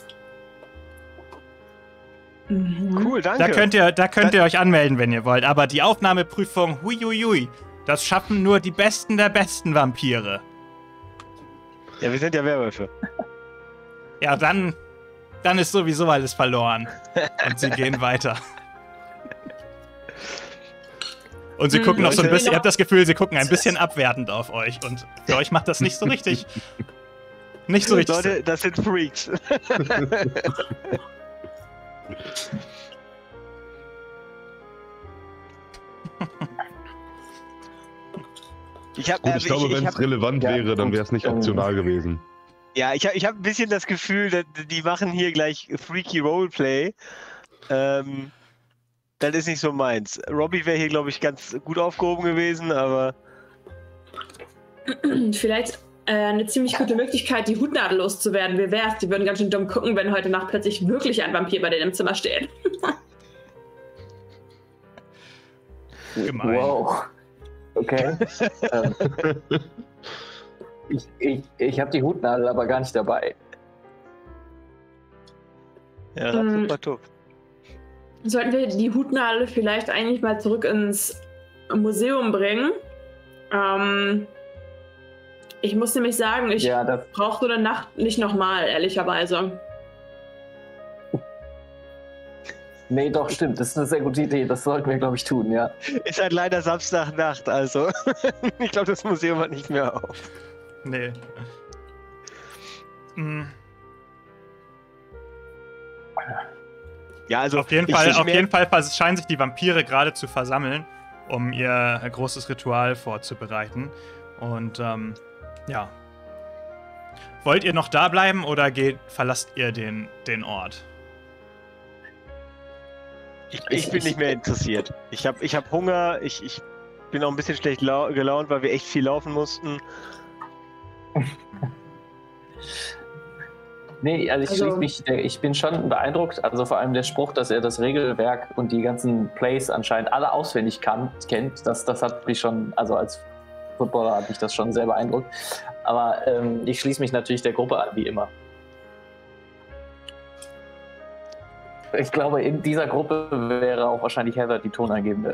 Cool, danke. Da könnt ihr euch anmelden, wenn ihr wollt. Aber die Aufnahmeprüfung, huiuiui, das schaffen nur die Besten der besten Vampire. Ja, wir sind ja Werwölfe. Ja, dann ist sowieso alles verloren. Und sie gehen weiter. Und sie gucken noch so ein bisschen, ihr habt das Gefühl, sie gucken ein bisschen abwertend auf euch. Und für euch macht das nicht so richtig. Nicht so richtig. Leute, das sind Freaks. Ich glaube, wenn es relevant wäre, dann wäre es nicht optional gewesen. Ja, ich hab ein bisschen das Gefühl, die machen hier gleich Freaky Roleplay. Das ist nicht so meins. Robbie wäre hier, glaube ich, ganz gut aufgehoben gewesen, aber... Vielleicht eine ziemlich gute Möglichkeit, die Hutnadel loszuwerden. Wie wär's? Die würden ganz schön dumm gucken, wenn heute Nacht plötzlich wirklich ein Vampir bei denen im Zimmer steht. Gemein. Wow. Okay. Ich habe die Hutnadel aber gar nicht dabei. Ja, super top. Sollten wir die Hutnadel vielleicht eigentlich mal zurück ins Museum bringen? Ich muss nämlich sagen, ich brauche so eine Nacht nicht nochmal, ehrlicherweise. Nee, doch, stimmt. Das ist eine sehr gute Idee. Das sollten wir, glaube ich, tun, ja. Ist halt leider Samstagnacht, also. Ich glaube, das Museum hat nicht mehr auf. Nee. Ja, also auf jeden Fall scheinen sich die Vampire gerade zu versammeln, um ihr großes Ritual vorzubereiten. Und ja. Wollt ihr noch da bleiben oder verlasst ihr den Ort? Ich bin nicht mehr interessiert. Ich hab Hunger, ich bin auch ein bisschen schlecht gelaunt, weil wir echt viel laufen mussten. Nee, also ich bin schon beeindruckt, also vor allem der Spruch, dass er das Regelwerk und die ganzen Plays anscheinend alle auswendig kennt, das hat mich schon, also als Footballer hat mich das schon sehr beeindruckt. Aber ich schließe mich natürlich der Gruppe an, wie immer. Ich glaube, in dieser Gruppe wäre auch wahrscheinlich Heather die Tonangebende.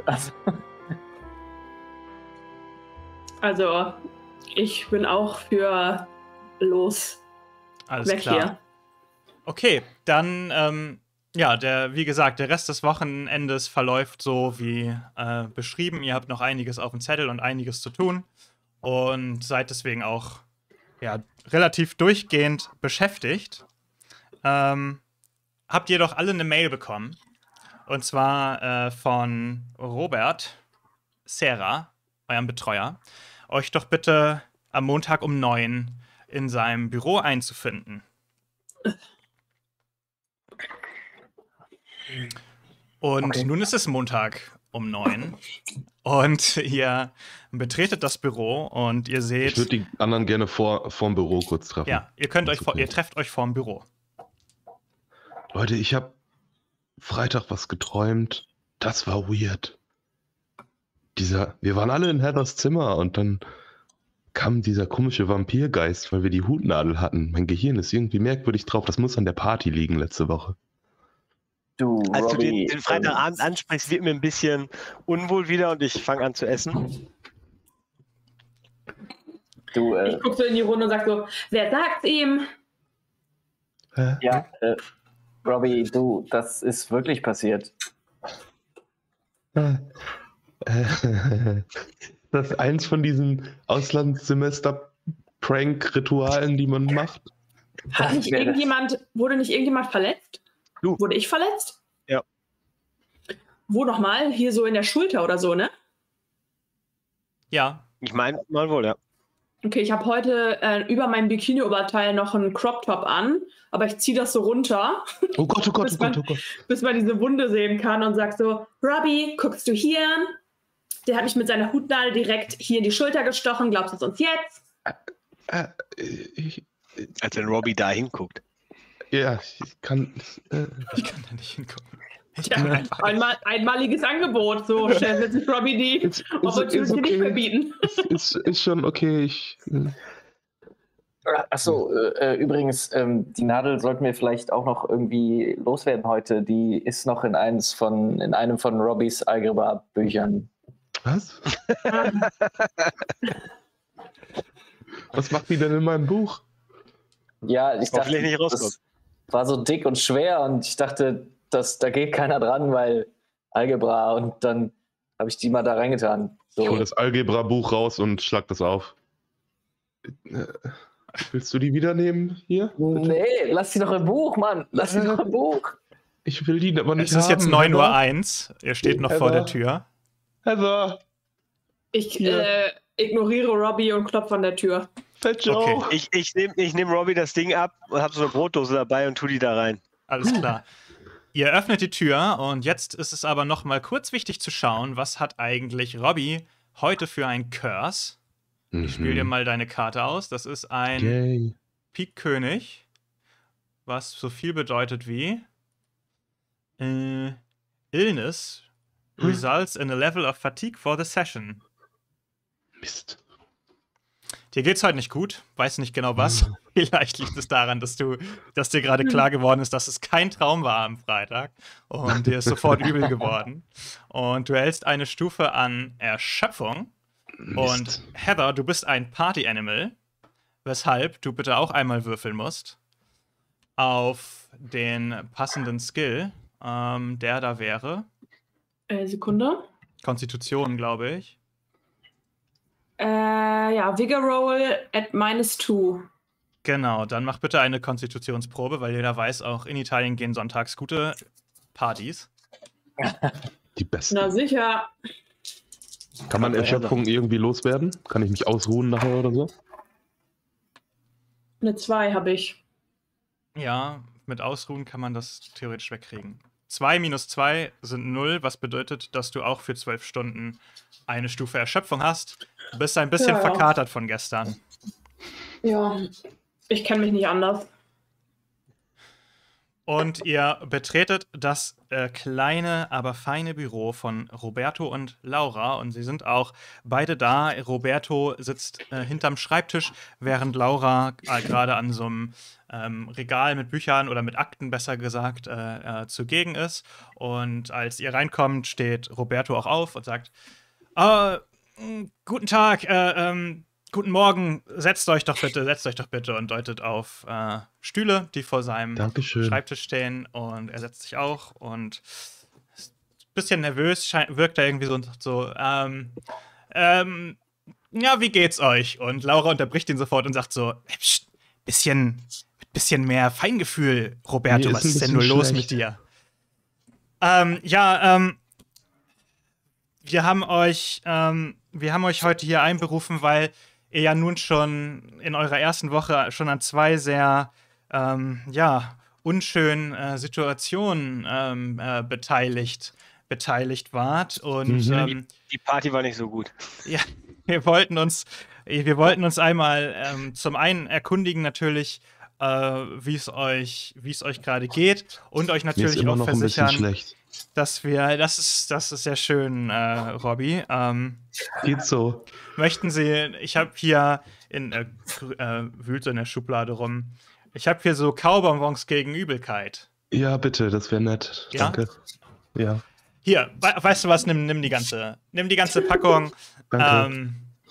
Also, ich bin auch für los. Alles Weg klar. hier. Okay, dann, wie gesagt, der Rest des Wochenendes verläuft so wie beschrieben. Ihr habt noch einiges auf dem Zettel und einiges zu tun und seid deswegen auch relativ durchgehend beschäftigt. Habt ihr doch alle eine Mail bekommen. Und zwar von Robert Serra, eurem Betreuer, euch doch bitte am Montag um 9 in seinem Büro einzufinden. Und nun ist es Montag um 9 und ihr betretet das Büro und ihr seht... Ich würde die anderen gerne vorm Büro kurz treffen. Ja, ihr trefft euch vorm Büro. Leute, ich habe Freitag was geträumt. Das war weird. Wir waren alle in Heathers Zimmer und dann kam dieser komische Vampirgeist, weil wir die Hutnadel hatten. Mein Gehirn ist irgendwie merkwürdig drauf. Das muss an der Party liegen letzte Woche. Als du den Freitagabend ansprichst, wird mir ein bisschen unwohl wieder und ich fange an zu essen. Ich gucke so in die Runde und sag so, wer sagt's ihm? Ja, Robbie, das ist wirklich passiert. Das ist eins von diesen Auslandssemester-Prank-Ritualen, die man macht. Wurde nicht irgendjemand verletzt? Du. Wurde ich verletzt? Ja. Wo nochmal? Hier so in der Schulter oder so, ne? Ja. Ich meine mal wohl, ja. Okay, ich habe heute über meinem Bikini-Oberteil noch einen Crop-Top an, aber ich ziehe das so runter. Oh Gott, oh Gott, bis man diese Wunde sehen kann und sag so, Robbie, guckst du hier? Der hat mich mit seiner Hutnadel direkt hier in die Schulter gestochen. Glaubst du es uns jetzt? Als wenn Robbie da hinguckt. Ja, ich kann da nicht hingucken. Einmaliges Angebot. So schnell wird sich Robbie die Opportunity nicht verbieten. Ist schon okay. Achso, übrigens, die Nadel sollten wir vielleicht auch noch irgendwie loswerden heute. Die ist noch in einem von Robbies Algebra-Büchern. Was? Was macht die denn in meinem Buch? Ja, ich dachte, nicht das war so dick und schwer und ich dachte, da geht keiner dran, weil Algebra, und dann habe ich die mal da reingetan. So. Ich hole das Algebra-Buch raus und schlag das auf. Willst du die wieder nehmen hier? Bitte? Nee, lass die doch im Buch, Mann. Lass die doch im Buch. Ich will die aber nicht haben. Es ist jetzt 9:01 Uhr. Ihr steht noch vor der Heather. Tür. Heather! Ich ignoriere Robbie und klopfe an der Tür. Okay. Ich nehm Robbie das Ding ab und habe so eine Brotdose dabei und tu die da rein. Alles klar. Ihr öffnet die Tür und jetzt ist es aber noch mal kurz wichtig zu schauen, was hat eigentlich Robbie heute für ein Curse? Ich spiele dir mal deine Karte aus. Das ist ein Pik-König, was so viel bedeutet wie Illness results in a level of fatigue for the session. Mist. Dir geht's heute nicht gut, weiß nicht genau was. Vielleicht liegt es daran, dass dir gerade klar geworden ist, dass es kein Traum war am Freitag und dir ist sofort übel geworden. Und du hältst eine Stufe an Erschöpfung. Mist. Und Heather, du bist ein Party-Animal, weshalb du bitte auch einmal würfeln musst auf den passenden Skill, der da wäre. Sekunde. Konstitution, glaube ich. Vigor Roll at -2. Genau, dann mach bitte eine Konstitutionsprobe, weil jeder weiß, auch in Italien gehen sonntags gute Partys. Die besten. Na sicher. Kann man Erschöpfung irgendwie loswerden? Kann ich mich ausruhen nachher oder so? Eine 2 habe ich. Ja, mit Ausruhen kann man das theoretisch wegkriegen. 2 minus 2 sind 0, was bedeutet, dass du auch für 12 Stunden eine Stufe Erschöpfung hast. Du bist ein bisschen verkatert von gestern. Ja, ich kenne mich nicht anders. Und ihr betretet das kleine, aber feine Büro von Roberto und Laura. Und sie sind auch beide da. Roberto sitzt hinterm Schreibtisch, während Laura gerade an so einem Regal mit Büchern oder mit Akten, besser gesagt, zugegen ist. Und als ihr reinkommt, steht Roberto auch auf und sagt: Guten Tag, guten Morgen, setzt euch doch bitte, und deutet auf Stühle, die vor seinem Schreibtisch stehen, und er setzt sich auch und ist ein bisschen nervös, wirkt er irgendwie so ja, wie geht's euch? Und Laura unterbricht ihn sofort und sagt so: Psst, bisschen mehr Feingefühl, Roberto, was ist denn nur los mit dir? Wir haben euch heute hier einberufen, weil ihr ja nun schon in eurer ersten Woche schon an 2 sehr, unschönen Situationen beteiligt wart. Und die Party war nicht so gut. Ja, wir wollten uns einmal zum einen erkundigen natürlich, wie es euch gerade geht, und euch natürlich auch versichern, dass wir, das ist sehr schön, Robby. Geht so. Möchten Sie, ich habe hier wühlt so in der Schublade rum, ich habe hier so Kaubonbons gegen Übelkeit. Ja, bitte, das wäre nett. Ja? Danke. Ja. Hier, weißt du was, nimm die ganze Packung. Danke.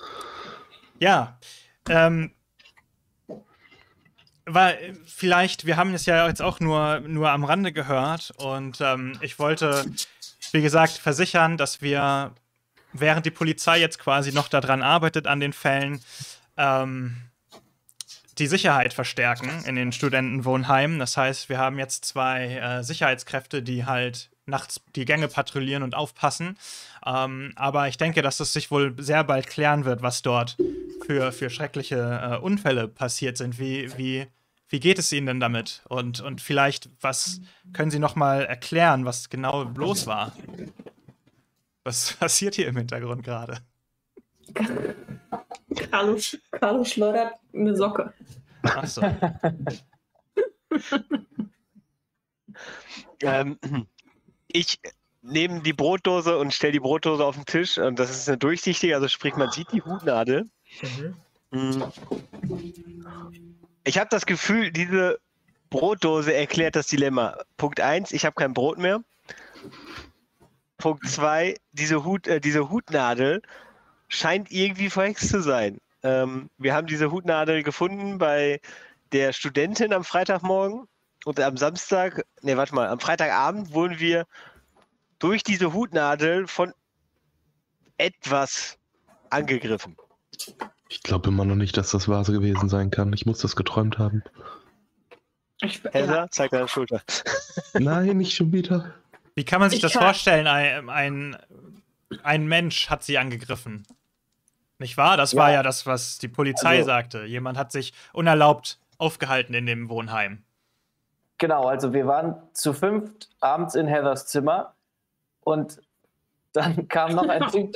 Weil vielleicht, wir haben es ja jetzt auch nur am Rande gehört, und ich wollte, wie gesagt, versichern, dass wir, während die Polizei jetzt quasi noch daran arbeitet an den Fällen, die Sicherheit verstärken in den Studentenwohnheimen. Das heißt, wir haben jetzt 2 Sicherheitskräfte, die halt nachts die Gänge patrouillieren und aufpassen. Aber ich denke, dass es sich wohl sehr bald klären wird, was dort für schreckliche Unfälle passiert sind. Wie geht es Ihnen denn damit? Und vielleicht, was können Sie noch mal erklären, was genau los war? Was passiert hier im Hintergrund gerade? Carlo schleudert eine Socke. Ach so. Ich nehme die Brotdose und stelle die Brotdose auf den Tisch, und das ist eine durchsichtige, also sprich, man sieht die Hutnadel. Ich habe das Gefühl, diese Brotdose erklärt das Dilemma. Punkt 1, ich habe kein Brot mehr. Punkt 2, diese Hutnadel scheint irgendwie verhext zu sein. Wir haben diese Hutnadel gefunden bei der Studentin am Freitagmorgen, und am Freitagabend wurden wir durch diese Hutnadel von etwas angegriffen. Ich glaube immer noch nicht, dass das wahr gewesen sein kann. Ich muss das geträumt haben. Heather, zeig deine Schulter. Nein, nicht schon wieder. Wie kann man sich das vorstellen? Ein Mensch hat sie angegriffen. Nicht wahr? Das war ja das, was die Polizei sagte. Jemand hat sich unerlaubt aufgehalten in dem Wohnheim. Genau, also wir waren zu 5 abends in Heathers Zimmer, und dann kam noch ein Typ.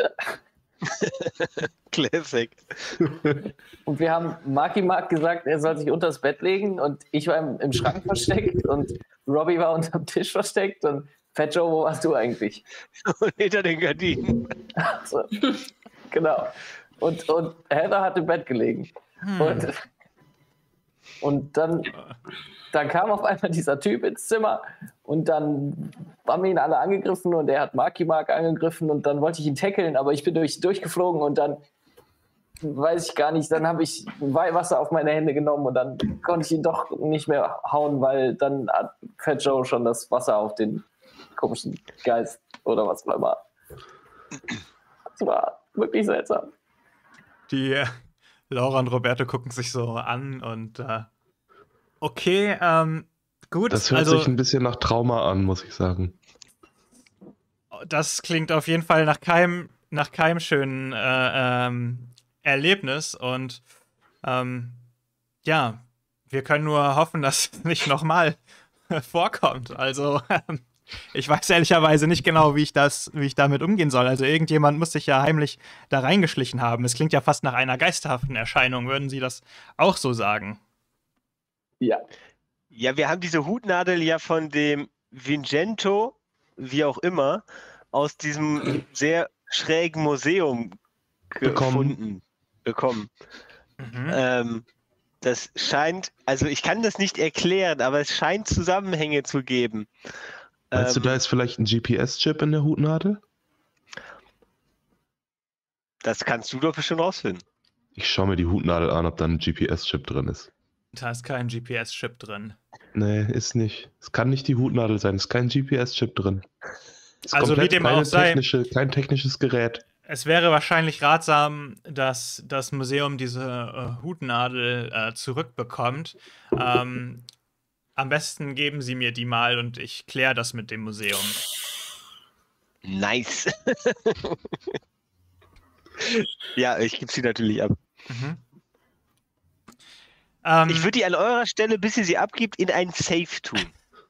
Classic. Und wir haben Mark gesagt, er soll sich unters Bett legen, und ich war im Schrank versteckt und Robby war unterm Tisch versteckt, und Fat Joe, wo warst du eigentlich? Und hinter den Gardinen. So. Genau. Und Heather hat im Bett gelegen. Und dann kam auf einmal dieser Typ ins Zimmer, und dann haben wir ihn alle angegriffen, und er hat Mark angegriffen, und dann wollte ich ihn tackeln, aber ich bin durchgeflogen, und dann weiß ich gar nicht, dann habe ich Weihwasser auf meine Hände genommen, und dann konnte ich ihn doch nicht mehr hauen, weil dann hat Fat Joe schon das Wasser auf den komischen Geist oder was auch immer. Das war wirklich seltsam. Die Laura und Roberto gucken sich so an und okay, gut. Das hört sich ein bisschen nach Trauma an, muss ich sagen. Das klingt auf jeden Fall nach keinem schönen Erlebnis, und ja, wir können nur hoffen, dass es nicht nochmal vorkommt. Also ich weiß ehrlicherweise nicht genau, wie ich damit umgehen soll. Also irgendjemand muss sich ja heimlich da reingeschlichen haben. Es klingt ja fast nach einer geisterhaften Erscheinung. Würden Sie das auch so sagen? Ja. Ja, wir haben diese Hutnadel ja von dem Vincenzo, wie auch immer, aus diesem sehr schrägen Museum bekommen. Das scheint, also ich kann das nicht erklären, aber es scheint Zusammenhänge zu geben. Meinst du, da ist vielleicht ein GPS-Chip in der Hutnadel? Das kannst du doch bestimmt rausfinden. Ich schaue mir die Hutnadel an, ob da ein GPS-Chip drin ist. Da ist kein GPS-Chip drin. Nee, ist nicht. Es kann nicht die Hutnadel sein, es ist kein GPS-Chip drin. Ist also wie dem auch sei, kein technisches Gerät. Es wäre wahrscheinlich ratsam, dass das Museum diese Hutnadel zurückbekommt. Am besten geben Sie mir die mal und ich kläre das mit dem Museum. Nice. Ja, ich gebe sie natürlich ab. Mhm. Ich würde die an eurer Stelle, bis ihr sie abgibt, in ein Safe tun.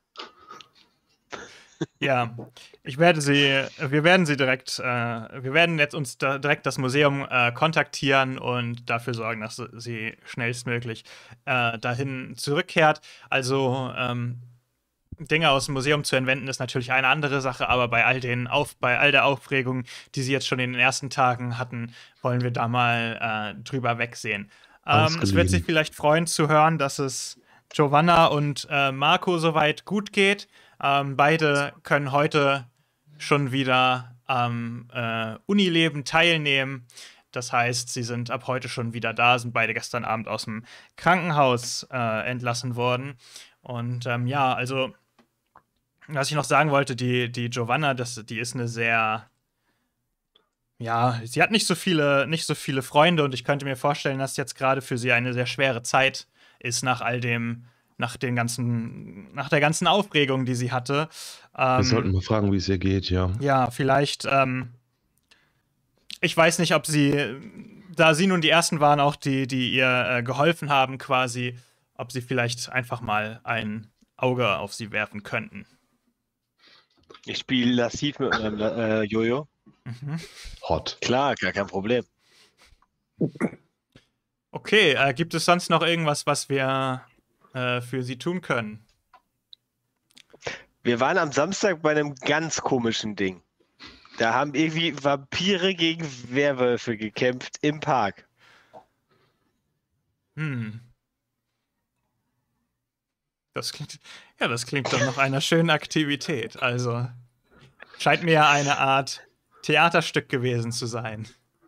Ja, wir werden jetzt uns direkt das Museum kontaktieren und dafür sorgen, dass sie schnellstmöglich dahin zurückkehrt. Also Dinge aus dem Museum zu entwenden ist natürlich eine andere Sache, aber bei all der Aufregung, die sie jetzt schon in den ersten Tagen hatten, wollen wir da mal drüber wegsehen. Es wird Sie vielleicht freuen zu hören, dass es Giovanna und Marco soweit gut geht. Beide können heute schon wieder am Unileben teilnehmen. Das heißt, sie sind ab heute schon wieder da, sind beide gestern Abend aus dem Krankenhaus entlassen worden. Und ja, also, was ich noch sagen wollte, die Giovanna, die ist eine sehr... Ja, sie hat nicht so viele Freunde und ich könnte mir vorstellen, dass jetzt gerade für sie eine sehr schwere Zeit ist nach der ganzen Aufregung, die sie hatte. Wir sollten mal fragen, wie es ihr geht, ja. Ja, vielleicht, ich weiß nicht, ob da sie nun die Ersten waren, auch die ihr geholfen haben quasi, ob sie vielleicht einfach mal ein Auge auf sie werfen könnten. Ich spiele lassiv mit meinem Jojo. Mhm. Hot. Klar, gar kein Problem. Okay, gibt es sonst noch irgendwas, was wir für sie tun können? Wir waren am Samstag bei einem ganz komischen Ding. Da haben irgendwie Vampire gegen Werwölfe gekämpft im Park. Das klingt doch nach einer schönen Aktivität. Also, scheint mir ja eine Art Theaterstück gewesen zu sein.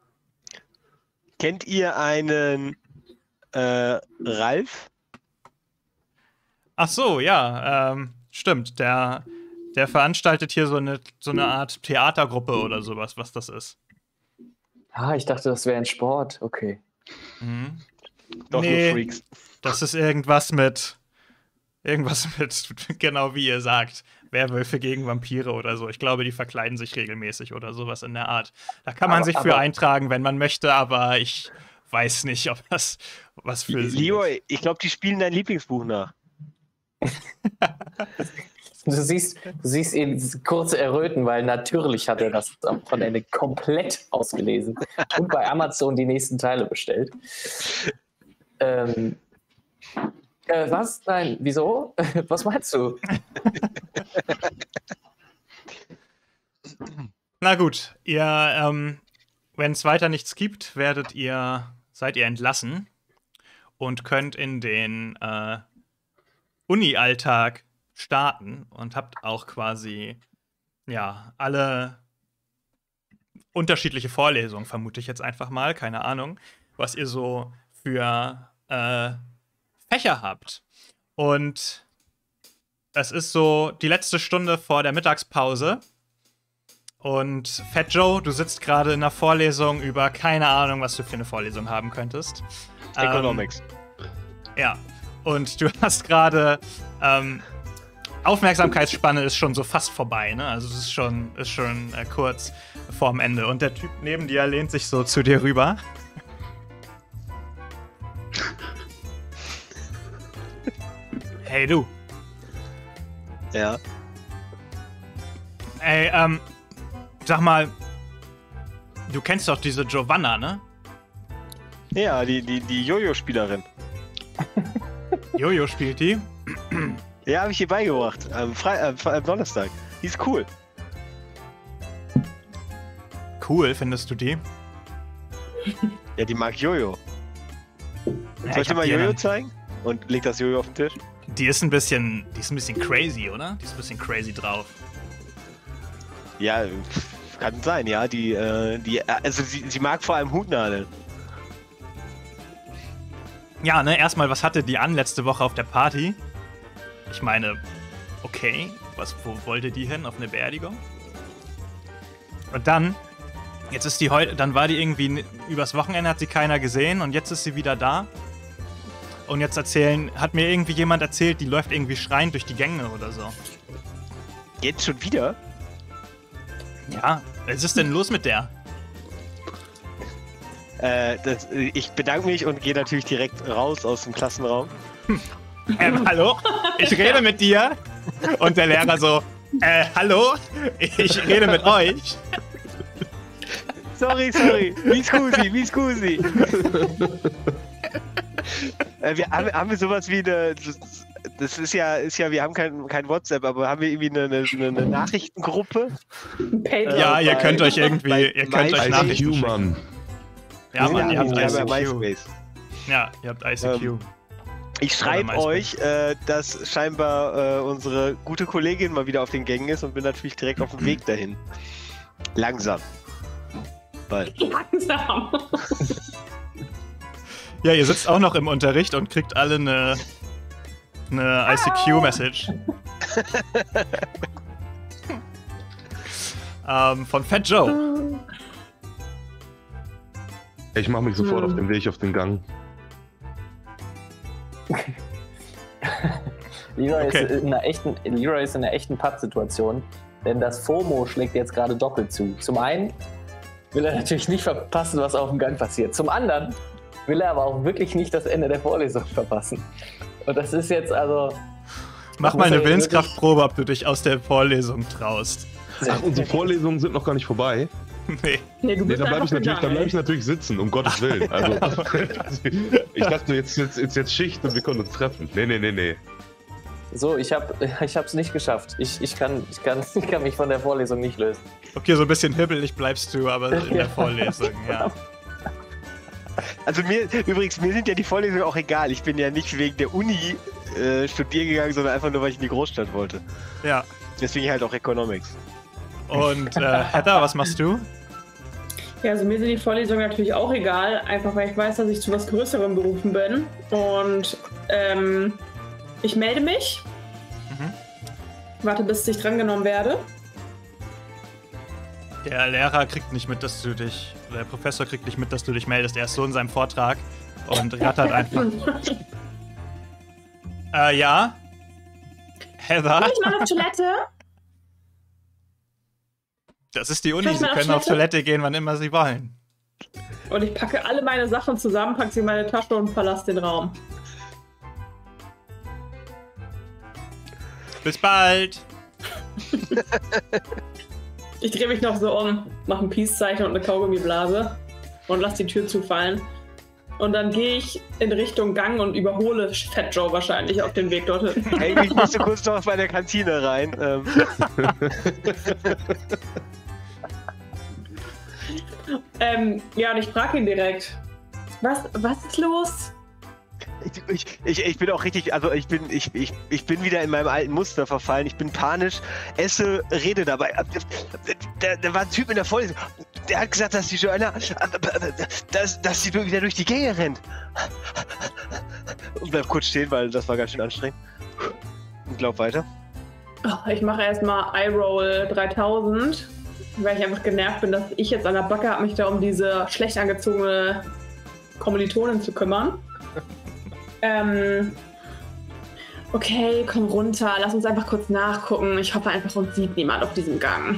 Kennt ihr einen Ralf? Ach so, ja, stimmt. Der veranstaltet hier so eine Art Theatergruppe oder sowas, was das ist. Ah, ich dachte, das wäre ein Sport. Okay. Mhm. Doch, nee, nur Freaks. Das ist irgendwas mit, genau wie ihr sagt, Werwölfe gegen Vampire oder so. Ich glaube, die verkleiden sich regelmäßig oder sowas in der Art. Da kann man sich für eintragen, wenn man möchte, aber ich weiß nicht, ob das was für sie Leo, ist. ich glaube, die spielen dein Lieblingsbuch nach. Du siehst ihn kurz erröten, weil natürlich hat er das von Ende komplett ausgelesen und bei Amazon die nächsten Teile bestellt. Was? Nein, wieso? Was meinst du? Na gut, wenn es weiter nichts gibt, seid ihr entlassen und könnt in den Uni-Alltag starten und habt auch quasi, ja, alle unterschiedliche Vorlesungen, vermute ich jetzt einfach mal, keine Ahnung, was ihr so für Fächer habt. Und es ist so die letzte Stunde vor der Mittagspause. Und Fat Joe, du sitzt gerade in einer Vorlesung über keine Ahnung, was du für eine Vorlesung haben könntest. Economics. Ja. Und du hast gerade Aufmerksamkeitsspanne ist schon so fast vorbei, ne? Also es ist schon kurz vorm Ende. Und der Typ neben dir lehnt sich so zu dir rüber. Hey, du. Ja. Ey, sag mal, du kennst doch diese Giovanna, ne? Ja, die Jojo-Spielerin. Jojo spielt die. Ja, habe ich ihr beigebracht. Am Donnerstag. Die ist cool. Cool, findest du die? Ja, die mag Jojo. Ja, Soll ich dir mal Jojo zeigen? Und leg das Jojo auf den Tisch? Die ist ein bisschen crazy, oder? Die ist ein bisschen crazy drauf. Ja, kann sein, ja. Also sie mag vor allem Hutnadeln. Ja, ne, erstmal, was hatte die an letzte Woche auf der Party? Ich meine, okay, wo wollte die hin? Auf eine Beerdigung? Und dann, jetzt ist die heute, dann war die irgendwie, übers Wochenende hat sie keiner gesehen und jetzt ist sie wieder da. Und jetzt hat mir irgendwie jemand erzählt, die läuft irgendwie schreiend durch die Gänge oder so. Jetzt schon wieder? Ja, was ist denn los mit der? Ich bedanke mich und gehe natürlich direkt raus aus dem Klassenraum. Hallo? Ich rede mit dir. Und der Lehrer so, hallo? Ich rede mit euch. Sorry. Mi scusi. Haben wir sowas wie eine... Das ist ja, wir haben kein WhatsApp, aber haben wir irgendwie eine Nachrichtengruppe? Ja, ihr könnt euch Nachrichten Mann. Ja, Mann, ihr habt ICQ. MySpace. Ja, ihr habt ICQ. Ich schreibe euch, dass scheinbar unsere gute Kollegin mal wieder auf den Gängen ist und bin natürlich direkt auf dem Weg dahin. Langsam. Bald. Langsam. Ja, ihr sitzt auch noch im Unterricht und kriegt alle eine ICQ-Message. Von Fat Joe. Ich mache mich sofort auf den Weg auf den Gang. Leroy ist in einer echten Pattsituation, denn das FOMO schlägt jetzt gerade doppelt zu. Zum einen will er natürlich nicht verpassen, was auf dem Gang passiert. Zum anderen will er aber auch wirklich nicht das Ende der Vorlesung verpassen. Und das ist jetzt also... Mach mal eine Willenskraftprobe, ob du dich aus der Vorlesung traust. Ach, unsere Vorlesungen sind noch gar nicht vorbei. Nee, du bist dann bleib ich natürlich sitzen, um Gottes Willen. Also, ich dachte, jetzt Schicht und wir können uns treffen. Nee. So, ich hab's nicht geschafft. Ich kann mich von der Vorlesung nicht lösen. Okay, so ein bisschen hibbelig bleibst du, aber in der Vorlesung, ja. Also mir sind ja die Vorlesungen auch egal. Ich bin ja nicht wegen der Uni studieren gegangen, sondern einfach nur, weil ich in die Großstadt wollte. Ja. Deswegen halt auch Economics. Und Heather, was machst du? Ja, also mir sind die Vorlesungen natürlich auch egal, einfach weil ich weiß, dass ich zu was Größerem berufen bin. Und ich melde mich. Warte, bis ich drangenommen werde. Der Lehrer kriegt nicht mit, dass du dich... Der Professor kriegt nicht mit, dass du dich meldest. Er ist so in seinem Vortrag und rattert einfach. Ja? Heather? Kann ich mal auf Toilette? Das ist die Uni, sie können auf Toilette gehen, wann immer sie wollen. Und ich packe alle meine Sachen zusammen, packe sie in meine Tasche und verlasse den Raum. Bis bald! Ich drehe mich noch so um, mache ein Peace-Zeichen und eine Kaugummiblase und lasse die Tür zufallen. Und dann gehe ich in Richtung Gang und überhole Fat Joe wahrscheinlich auf dem Weg dorthin. Hey, ich musste kurz noch bei der Kantine rein. Ja, und ich frage ihn direkt. Was ist los? Ich bin auch richtig, also ich bin wieder in meinem alten Muster verfallen. Ich bin panisch, esse, rede dabei. Da war ein Typ in der Vorlesung, der hat gesagt, dass die Joanna, dass sie wieder durch die Gänge rennt. Und bleib kurz stehen, weil das war ganz schön anstrengend. Und glaub weiter. Ich mache erstmal iRoll 3000, weil ich einfach genervt bin, dass ich jetzt an der Backe habe, mich da um diese schlecht angezogene Kommilitonin zu kümmern. Okay, komm runter, lass uns einfach kurz nachgucken. Ich hoffe einfach, uns sieht niemand auf diesem Gang.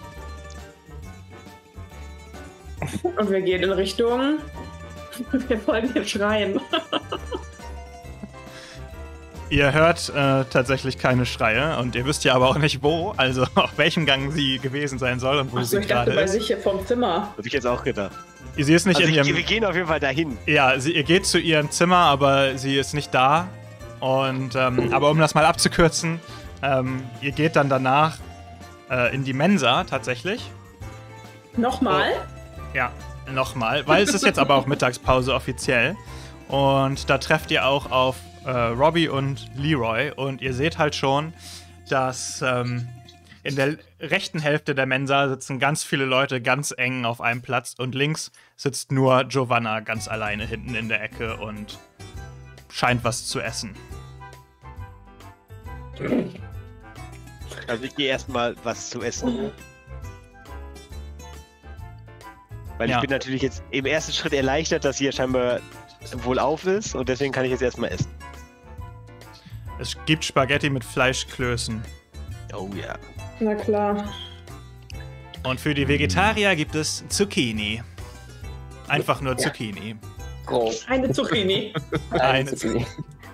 Und wir gehen in Richtung... Wir folgen den Schreien. Ihr hört tatsächlich keine Schreie und ihr wisst ja aber auch nicht wo, also auf welchem Gang sie gewesen sein soll und wo sie gerade ist. Bei sich hier vom Zimmer. Hab ich jetzt auch gedacht. Sie ist nicht also in ihrem... Wir gehen auf jeden Fall dahin. Ja, ihr geht zu ihrem Zimmer, aber sie ist nicht da. Und, aber um das mal abzukürzen, ihr geht dann danach in die Mensa tatsächlich. Nochmal? Ja, nochmal, weil es ist jetzt aber auch Mittagspause offiziell. Und da trefft ihr auch auf Robbie und Leroy. Und ihr seht halt schon, dass in der rechten Hälfte der Mensa sitzen ganz viele Leute ganz eng auf einem Platz. Und links sitzt nur Giovanna ganz alleine hinten in der Ecke und scheint was zu essen. Also ich gehe erstmal was zu essen. Weil ich bin natürlich jetzt im ersten Schritt erleichtert, dass hier scheinbar wohl auf ist und deswegen kann ich jetzt erstmal essen. Es gibt Spaghetti mit Fleischklößen. Oh ja. Na klar. Und für die Vegetarier gibt es Zucchini. Einfach nur Zucchini. Grob. Eine Zucchini. Eine Zucchini.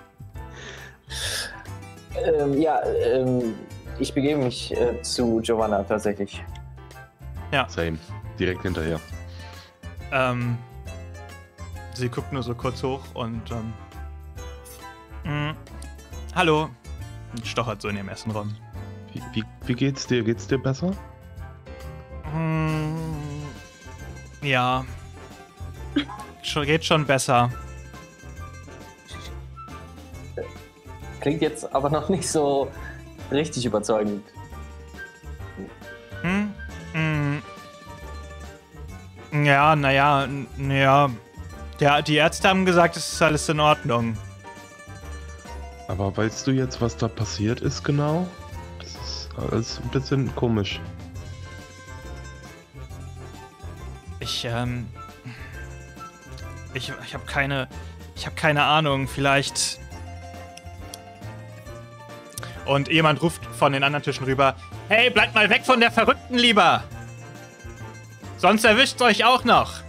Ich begebe mich zu Giovanna tatsächlich. Ja. Same. Direkt hinterher. Sie guckt nur so kurz hoch und hallo. Und stochert so in ihrem Essen rum. Wie geht's dir? Geht's dir besser? Ja. Geht schon besser. Klingt jetzt aber noch nicht so richtig überzeugend. Ja, naja, ja. Die Ärzte haben gesagt, es ist alles in Ordnung. Aber weißt du jetzt, was da passiert ist genau? Das ist alles ein bisschen komisch. Ich habe keine Ahnung, vielleicht. Und jemand ruft von den anderen Tischen rüber: Hey, bleibt mal weg von der Verrückten lieber! Sonst erwischt's euch auch noch!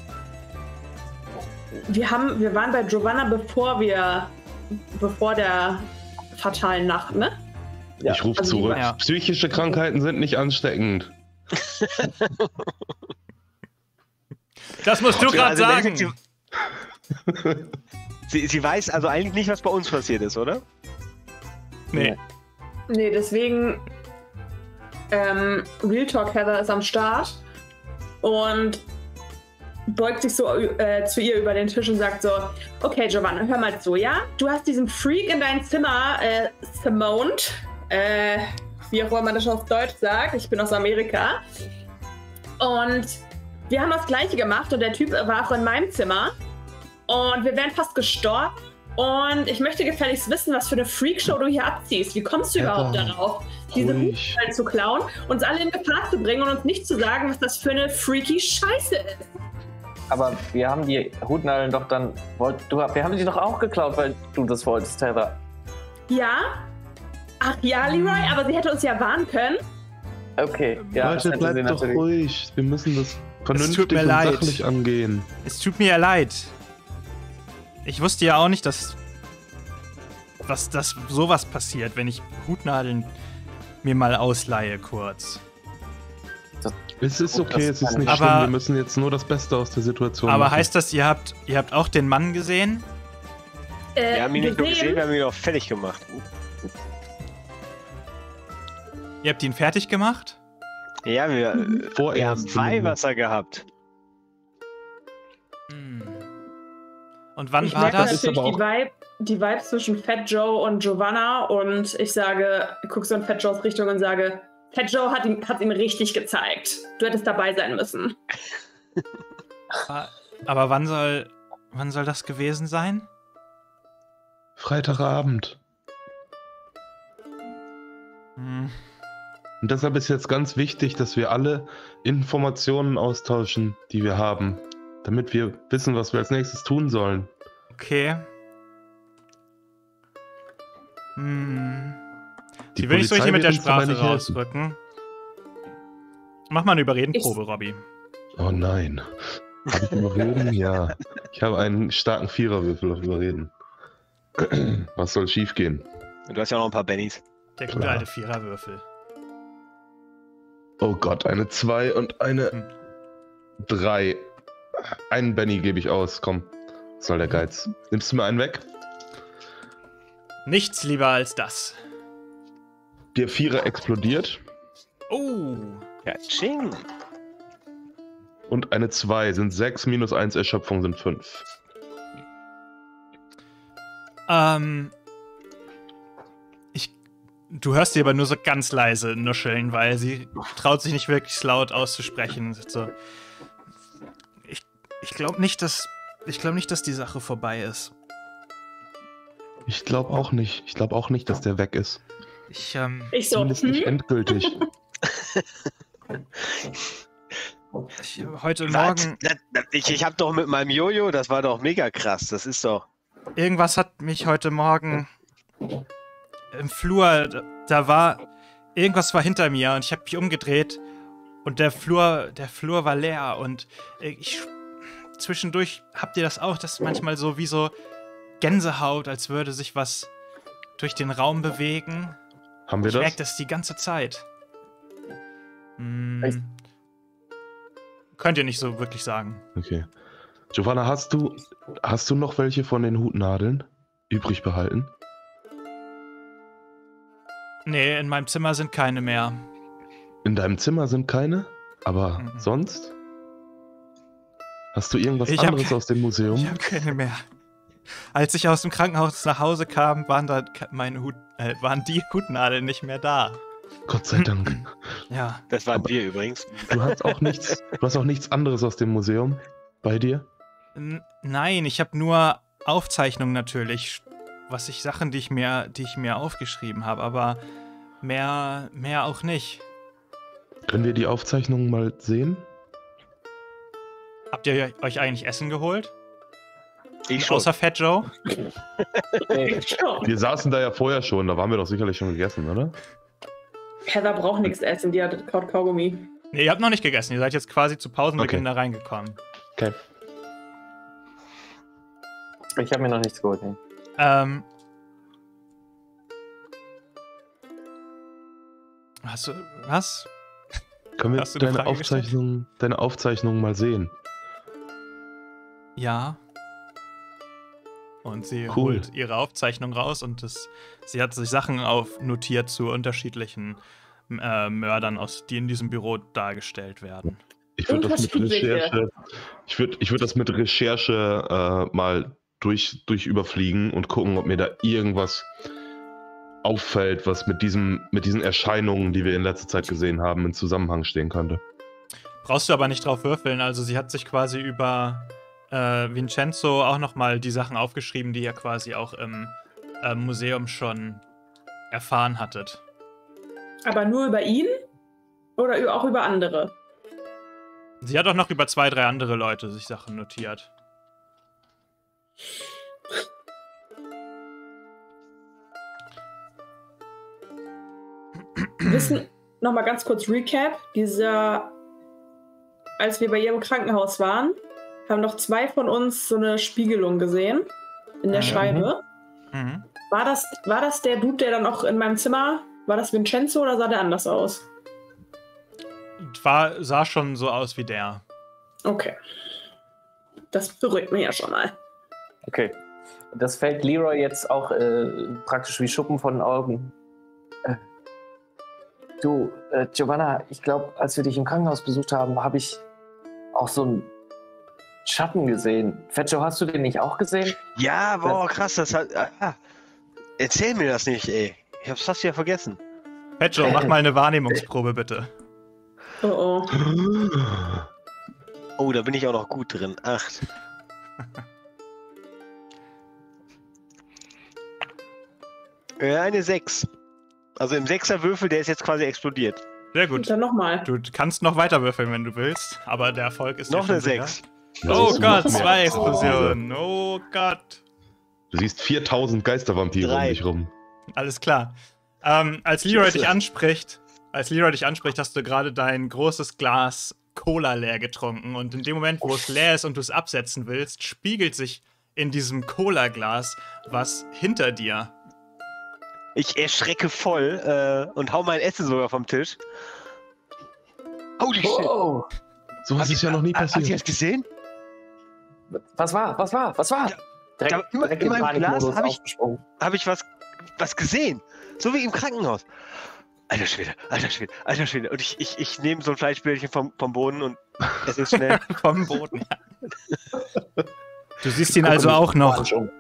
Wir waren bei Giovanna bevor der fatalen Nacht, ne? Ja, ich rufe zurück. Ja. Psychische Krankheiten sind nicht ansteckend. Das musst du gerade sagen. Sie weiß also eigentlich nicht, was bei uns passiert ist, oder? Nee. Nee, deswegen Real Talk Heather ist am Start und beugt sich so zu ihr über den Tisch und sagt so: Okay, Giovanna, hör mal zu, ja? Du hast diesen Freak in dein Zimmer summoned, wie auch immer man das auf Deutsch sagt. Ich bin aus Amerika. Und wir haben das Gleiche gemacht und der Typ war auch in meinem Zimmer. Und wir wären fast gestorben. Und ich möchte gefälligst wissen, was für eine Freakshow du hier abziehst. Wie kommst du überhaupt darauf, diese Hutnadel zu klauen, uns alle in Gefahr zu bringen und uns nicht zu sagen, was das für eine freaky Scheiße ist? Aber wir haben die Hutnadeln doch dann... Wir haben sie doch auch geklaut, weil du das wolltest, Heather. Ja? Ach ja, Leroy, aber sie hätte uns ja warnen können. Okay, ja. Leute, bleibt doch ruhig. Wir müssen das vernünftig und sachlich angehen. Es tut mir leid. Ich wusste ja auch nicht, dass sowas passiert, wenn ich Hutnadeln mir mal ausleihe kurz. Es ist okay, es ist nicht schlimm. Wir müssen jetzt nur das Beste aus der Situation machen. Aber heißt das, ihr habt auch den Mann gesehen? Wir haben ihn nicht nur gesehen, wir haben ihn auch fertig gemacht. Ihr habt ihn fertig gemacht? Ja, wir haben Weihwasser gehabt. Und wann war das? Ich merke natürlich die Vibes zwischen Fat Joe und Giovanna und ich gucke so in Fat Joes Richtung und sage: Fat Joe hat ihm richtig gezeigt. Du hättest dabei sein müssen. Aber wann soll das gewesen sein? Freitagabend. Und deshalb ist jetzt ganz wichtig, dass wir alle Informationen austauschen, die wir haben, damit wir wissen, was wir als nächstes tun sollen. Okay. Die will ich so hier mit der Sprache rausrücken. Mach mal eine Überredenprobe, Robby. Oh nein. Hab ich Überreden? Ja. Ich habe einen starken Viererwürfel auf Überreden. Was soll schief gehen? Du hast ja auch noch ein paar Bennys. Der gute alte Viererwürfel. Oh Gott, eine 2 und eine 3. Einen Benny gebe ich aus, komm. Was soll der Geiz? Nimmst du mir einen weg? Nichts lieber als das. Der Vierer explodiert. Oh. Ja, Ching. Und eine 2 sind 6, minus 1 Erschöpfung sind 5. Du hörst sie aber nur so ganz leise nuscheln, weil sie traut sich nicht wirklich laut auszusprechen. So, ich glaube nicht, dass die Sache vorbei ist. Ich glaube auch nicht. Ich glaube auch nicht, dass der weg ist. Ich so, Zumindest nicht endgültig. Heute Morgen... Ich hab doch mit meinem Jojo, das war doch mega krass. Das ist doch... Irgendwas hat mich heute Morgen im Flur, irgendwas war hinter mir und ich habe mich umgedreht und der Flur war leer und zwischendurch habt ihr das auch, das ist manchmal so wie so Gänsehaut, als würde sich was durch den Raum bewegen. Haben wir Ich das? merke das die ganze Zeit. Könnt ihr nicht so wirklich sagen. Okay. Giovanna, hast du noch welche von den Hutnadeln übrig behalten? Nee, in meinem Zimmer sind keine mehr. In deinem Zimmer sind keine? Aber sonst? Hast du irgendwas anderes aus dem Museum? Ich habe keine mehr. Als ich aus dem Krankenhaus nach Hause kam, waren die Hutnadeln nicht mehr da. Gott sei Dank. Ja. Das waren wir übrigens. Du hast auch nichts anderes aus dem Museum bei dir? Nein, ich habe nur Aufzeichnungen natürlich, Sachen, die ich mir aufgeschrieben habe, aber mehr auch nicht. Können wir die Aufzeichnungen mal sehen? Habt ihr euch eigentlich Essen geholt? Ich schon. Außer Fat Joe? Wir saßen da ja vorher schon, da waren wir doch sicherlich schon gegessen, oder? Heather braucht nichts essen, die hat Kaugummi. Nee, ihr habt noch nicht gegessen, ihr seid jetzt quasi zu Pausenbeginn da reingekommen. Okay. Ich habe mir noch nichts geholt. Nee. Was? Können wir Hast du eine deine Aufzeichnung mal sehen? Ja. Und sie Cool. holt ihre Aufzeichnung raus und sie hat sich Sachen aufnotiert zu unterschiedlichen Mördern, die in diesem Büro dargestellt werden. Ich würde das mit Recherche mal durchüberfliegen und gucken, ob mir da irgendwas auffällt, was mit diesen Erscheinungen, die wir in letzter Zeit gesehen haben, in Zusammenhang stehen könnte. Brauchst du aber nicht drauf würfeln, also sie hat sich quasi über Vincenzo auch nochmal die Sachen aufgeschrieben, die ihr quasi auch im Museum schon erfahren hattet. Aber nur über ihn? Oder auch über andere? Sie hat auch noch über 2, 3 andere Leute sich Sachen notiert. Wissen, nochmal ganz kurz Recap. Als wir bei ihr im Krankenhaus waren, haben noch 2 von uns so eine Spiegelung gesehen in der Scheibe. Mhm. War das der Dude, der dann auch in meinem Zimmer, war das Vincenzo oder sah der anders aus? Sah schon so aus wie der. Okay. Das beruhigt mich ja schon mal. Okay. Das fällt Leroy jetzt auch praktisch wie Schuppen von den Augen. Du, Giovanna, ich glaube, als wir dich im Krankenhaus besucht haben, habe ich auch so einen Schatten gesehen. Fat Joe, hast du den nicht auch gesehen? Ja, boah, krass, das hat... erzähl mir das nicht, ey. Ich hab's fast wieder vergessen. Fat Joe, mach mal eine Wahrnehmungsprobe, bitte. Oh. Oh, da bin ich auch noch gut drin. 8. Eine 6. Also im 6er-Würfel, der ist jetzt quasi explodiert. Sehr gut. Und dann nochmal. Du kannst noch weiter würfeln, wenn du willst, aber der Erfolg ist Noch dir eine schon 6. Oh Gott, 2 Explosionen. Oh Gott. Du siehst 4000 Geistervampire um 3. dich rum. Alles klar. Als Leroy dich anspricht, hast du gerade dein großes Glas Cola leer getrunken und in dem Moment, wo es leer ist und du es absetzen willst, spiegelt sich in diesem Cola-Glas was hinter dir. Ich erschrecke voll und hau mein Essen sogar vom Tisch. Holy shit. Oh. Sowas ist ja noch nie Hast du passiert. das gesehen? Was war? Ja, Direkt in meinem Glas Panikmodus habe ich aufgesprungen. was was gesehen. So wie im Krankenhaus. Alter Schwede, alter Schwede, alter Schwede. Und ich nehme so ein Fleischbällchen vom Boden und es ist schnell. Vom Boden, ja. Du siehst ihn also auch noch.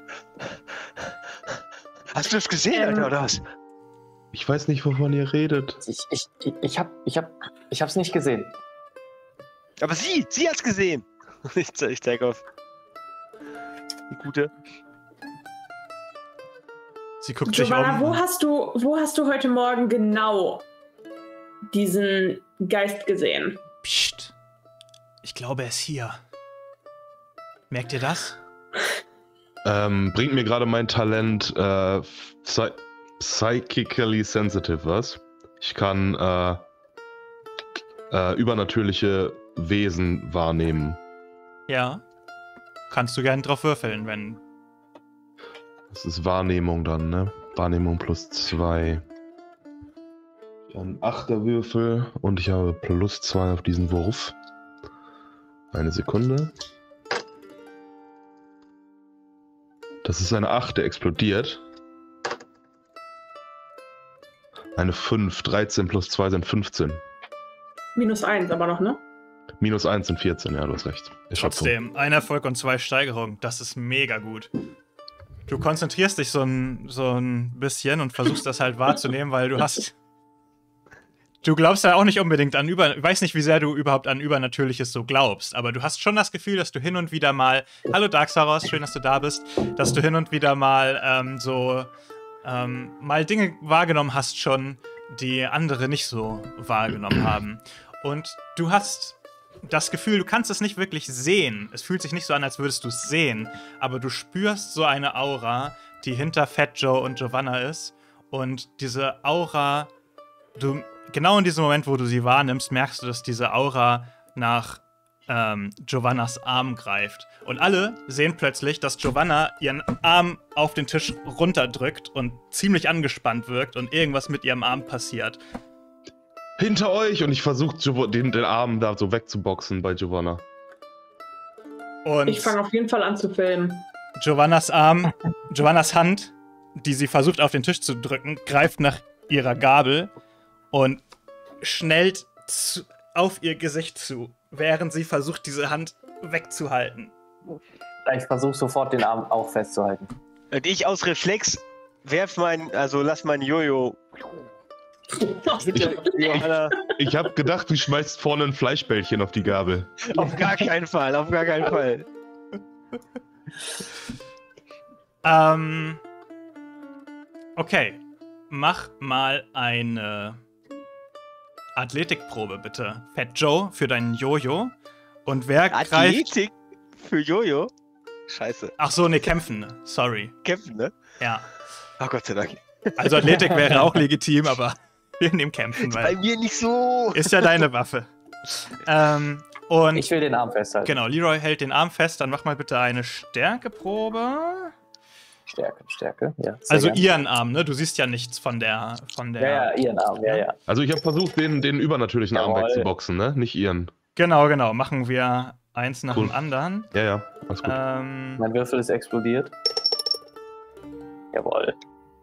Hast du es gesehen, Alter, oder was? Ich weiß nicht, wovon ihr redet. Ich hab's nicht gesehen. Aber sie hat's gesehen. Ich zeig auf die Gute. Sie guckt sich Giovanna, um. wo hast du heute Morgen genau diesen Geist gesehen? Psst. Ich glaube, er ist hier. Merkt ihr das? Bringt mir gerade mein Talent Psychically Sensitive was? Ich kann übernatürliche Wesen wahrnehmen. Ja. Kannst du gern drauf würfeln, wenn... Das ist Wahrnehmung dann, ne? Wahrnehmung +2. Ein 8er Würfel und ich habe +2 auf diesen Wurf. Eine Sekunde. Das ist eine 8, der explodiert. Eine 5, 13 + 2 sind 15. -1 aber noch, ne? -1 sind 14, ja, du hast recht. Trotzdem, ein Erfolg und 2 Steigerungen. Das ist mega gut. Du konzentrierst dich so ein bisschen und versuchst das halt wahrzunehmen, weil du glaubst ja auch nicht unbedingt ich weiß nicht, wie sehr du überhaupt an Übernatürliches so glaubst, aber du hast schon das Gefühl, dass du hin und wieder mal, hallo Darksaros, schön, dass du da bist, dass du hin und wieder mal mal Dinge wahrgenommen hast schon, die andere nicht so wahrgenommen haben. Und du hast das Gefühl, du kannst es nicht wirklich sehen. Es fühlt sich nicht so an, als würdest du es sehen, aber du spürst so eine Aura, die hinter Fat Joe und Giovanna ist. Und diese Aura, genau in diesem Moment, wo du sie wahrnimmst, merkst du, dass diese Aura nach Giovannas Arm greift. Und alle sehen plötzlich, dass Giovanna ihren Arm auf den Tisch runterdrückt und ziemlich angespannt wirkt und irgendwas mit ihrem Arm passiert. Hinter euch! Und ich versuche den Arm da so wegzuboxen bei Giovanna. Und Ich fange auf jeden Fall an zu filmen. Giovannas Hand, die sie versucht auf den Tisch zu drücken, greift nach ihrer Gabel und schnellt auf ihr Gesicht zu, während sie versucht, diese Hand wegzuhalten. Ich versuche sofort den Arm auch festzuhalten. Und ich aus Reflex lass mein Jojo. Ich habe gedacht, du schmeißt vorne ein Fleischbällchen auf die Gabel. Auf gar keinen Fall, auf gar keinen Fall. Okay. Mach mal eine Athletikprobe, bitte. Fat Joe für deinen Jojo. Und wer greift... Athletik für Jojo? Scheiße. Ach so, ne, kämpfen. Sorry. Kämpfen, ne? Ja. Ach Gott sei Dank. Also Athletik wäre auch legitim, aber wir nehmen Kämpfen, Bei weil mir nicht so. ist ja deine Waffe. Und Ich will den Arm festhalten. genau, Leroy hält den Arm fest, dann mach mal bitte eine Stärkeprobe. Stärke, ja. Also gern. ihren Arm, ne? Du siehst ja nichts von der... Ja, ihren Arm, ja. Also ich habe versucht, den übernatürlichen Arm Jawohl. wegzuboxen, ne? Nicht ihren. Genau. Machen wir eins nach Cool. dem anderen. Ja, alles gut. Mein Würfel ist explodiert. Jawohl.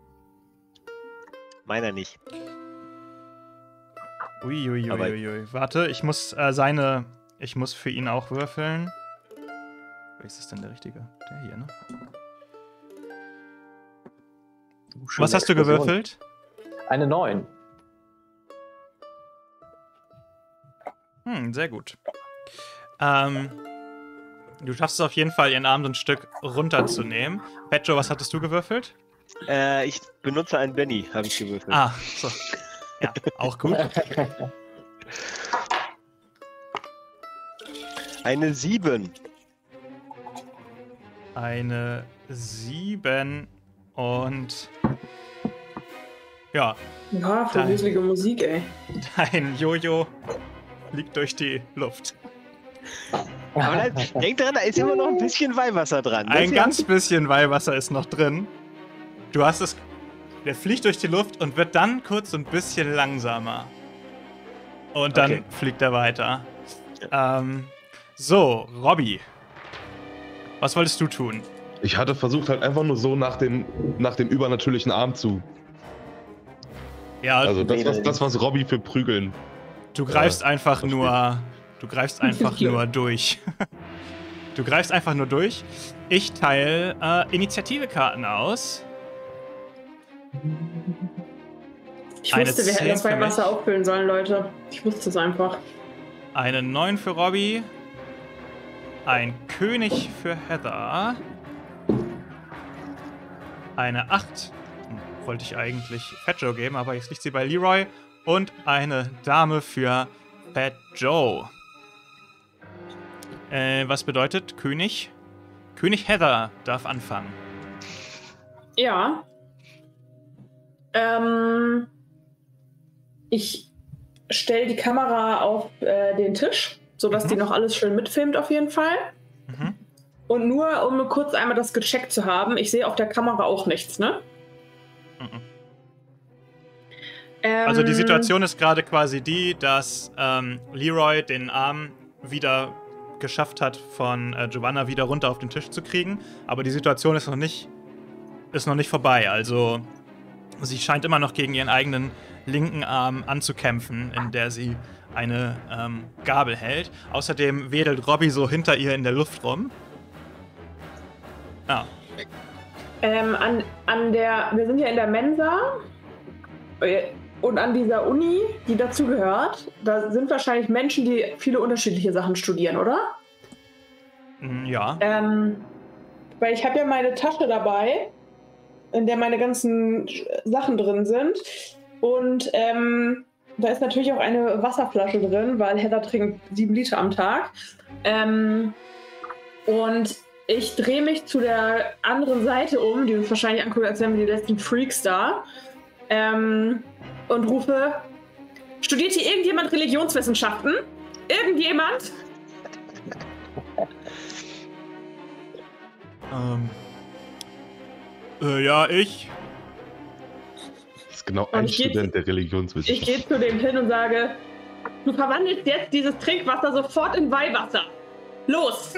Meiner nicht. Uiuiuiui. Warte, ich muss für ihn auch würfeln. Welches ist denn der richtige? Der hier, ne? Was hast du gewürfelt? Eine 9. Sehr gut. Du schaffst es auf jeden Fall, ihren Arm so ein Stück runterzunehmen. Petro, was hattest du gewürfelt? Ich benutze einen Benny, habe ich gewürfelt. Ah, so. Ja, auch gut. Eine 7. Eine 7 und ja, Ja, für Dann- gruselige Musik, ey. dein Jojo fliegt durch die Luft. Aber dann, denk dran, da ist immer noch ein bisschen Weihwasser dran. Das Ein ja- ganz bisschen Weihwasser ist noch drin. Du hast es. Der fliegt durch die Luft und wird dann kurz so ein bisschen langsamer. Und dann Okay. fliegt er weiter. So, Robby. Was wolltest du tun? Ich hatte versucht halt einfach nur so nach dem übernatürlichen Arm zu. Ja, Also das was Robbie für Prügeln. du greifst einfach nur. Du greifst einfach nur durch. Du greifst einfach nur durch. Ich teile Initiativekarten aus. Ich Eine wusste, wir hätten 10 das für mich. Weihwasser auffüllen sollen, Leute. Ich wusste es einfach. Eine 9 für Robbie. Ein König für Heather. Eine 8. Wollte ich eigentlich Fat Joe geben, aber jetzt liegt sie bei Leroy. Und eine Dame für Fat Joe. Was bedeutet König? König Heather darf anfangen. Ja. Ich stelle die Kamera auf den Tisch, sodass die noch alles schön mitfilmt auf jeden Fall. Mhm. Und nur, um kurz einmal das gecheckt zu haben, ich sehe auf der Kamera auch nichts, ne? Mhm. Also die Situation ist gerade quasi die, dass Leroy den Arm wieder geschafft hat, von Giovanna wieder runter auf den Tisch zu kriegen. Aber die Situation ist noch nicht vorbei. Also sie scheint immer noch gegen ihren eigenen linken Arm anzukämpfen, in der sie eine Gabel hält. Außerdem wedelt Robbie so hinter ihr in der Luft rum. Ah. Wir sind ja in der Mensa und an dieser Uni, die dazugehört, da sind wahrscheinlich Menschen, die viele unterschiedliche Sachen studieren, oder? Ja. Weil ich habe ja meine Tasche dabei, in der meine ganzen Sachen drin sind. Und da ist natürlich auch eine Wasserflasche drin, weil Heather trinkt 7 Liter am Tag. Und ich drehe mich zu der anderen Seite um, die uns wahrscheinlich angucken, als wären wir die letzten Freaks da. Und rufe: Studiert hier irgendjemand Religionswissenschaften? Irgendjemand? Ja, ich. Das ist genau ein Student der Ich Religionswissenschaft. gehe zu dem hin und sage: Du verwandelst jetzt dieses Trinkwasser sofort in Weihwasser. Los!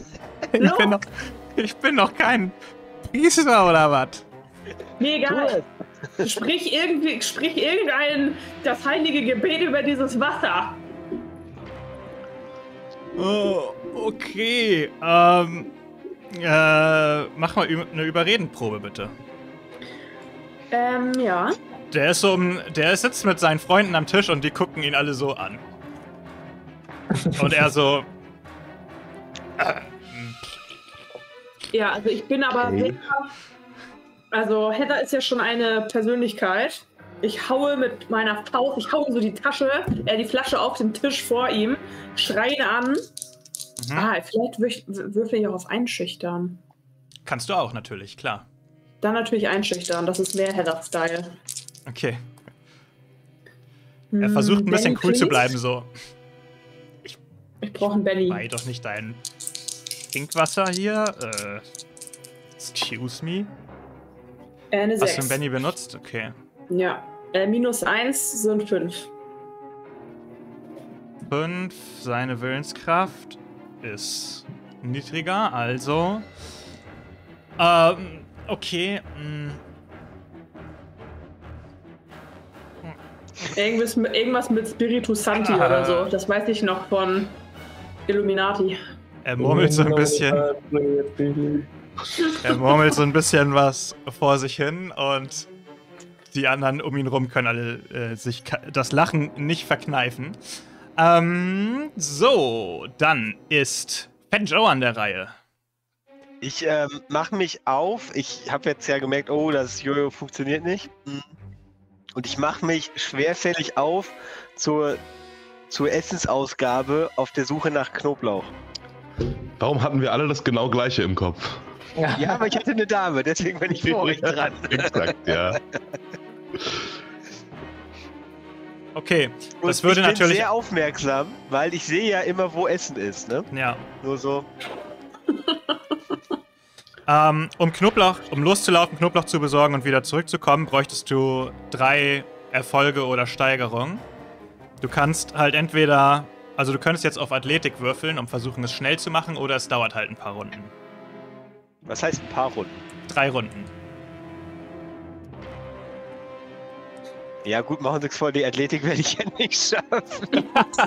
Ich bin noch kein Priester oder was? Mir egal. Sprich irgendein das heilige Gebet über dieses Wasser. Oh, okay. Mach mal eine Überredenprobe, bitte. Ja. Der sitzt mit seinen Freunden am Tisch und die gucken ihn alle so an. Und er so. Ja, also ich bin aber sehr. Also Heather ist ja schon eine Persönlichkeit. Ich haue mit meiner Faust, ich haue so die Flasche auf den Tisch vor ihm, schreie ihn an. Vielleicht würfel ich auch auf Einschüchtern. Kannst du auch, natürlich, klar. Dann natürlich Einschüchtern, das ist mehr Heather-Style. Okay. Er versucht ein bisschen cool zu bleiben, so. Ich brauche einen Benny. Weih doch nicht dein Trinkwasser hier. Excuse me. Eine 6. Hast du einen Benny benutzt? Okay. Ja. -1 sind 5. 5. Seine Willenskraft ist niedriger, also. Okay. Irgendwas mit Spiritus Santi oder so. Das weiß ich noch von Illuminati. Er murmelt so ein bisschen. Er murmelt so ein bisschen was vor sich hin und die anderen um ihn rum können alle sich das Lachen nicht verkneifen. So, dann ist Fat Joe an der Reihe. Ich mache mich auf. Ich habe jetzt ja gemerkt, oh, das Jojo funktioniert nicht. Und ich mache mich schwerfällig auf zur Essensausgabe auf der Suche nach Knoblauch. Warum hatten wir alle das genau gleiche im Kopf? Ja, aber ich hatte eine Dame, deswegen bin ich vor euch dran. Exakt, ja. Okay, Und das würde ich bin natürlich. sehr aufmerksam, weil ich sehe ja immer, wo Essen ist, ne? Ja. Nur so. Um loszulaufen, Knoblauch zu besorgen und wieder zurückzukommen, bräuchtest du 3 Erfolge oder Steigerungen. Du kannst halt entweder, also du könntest jetzt auf Athletik würfeln und versuchen, es schnell zu machen, oder es dauert halt ein paar Runden. Was heißt ein paar Runden? 3 Runden. Ja gut, machen Sie es vor, die Athletik werde ich ja nicht schaffen.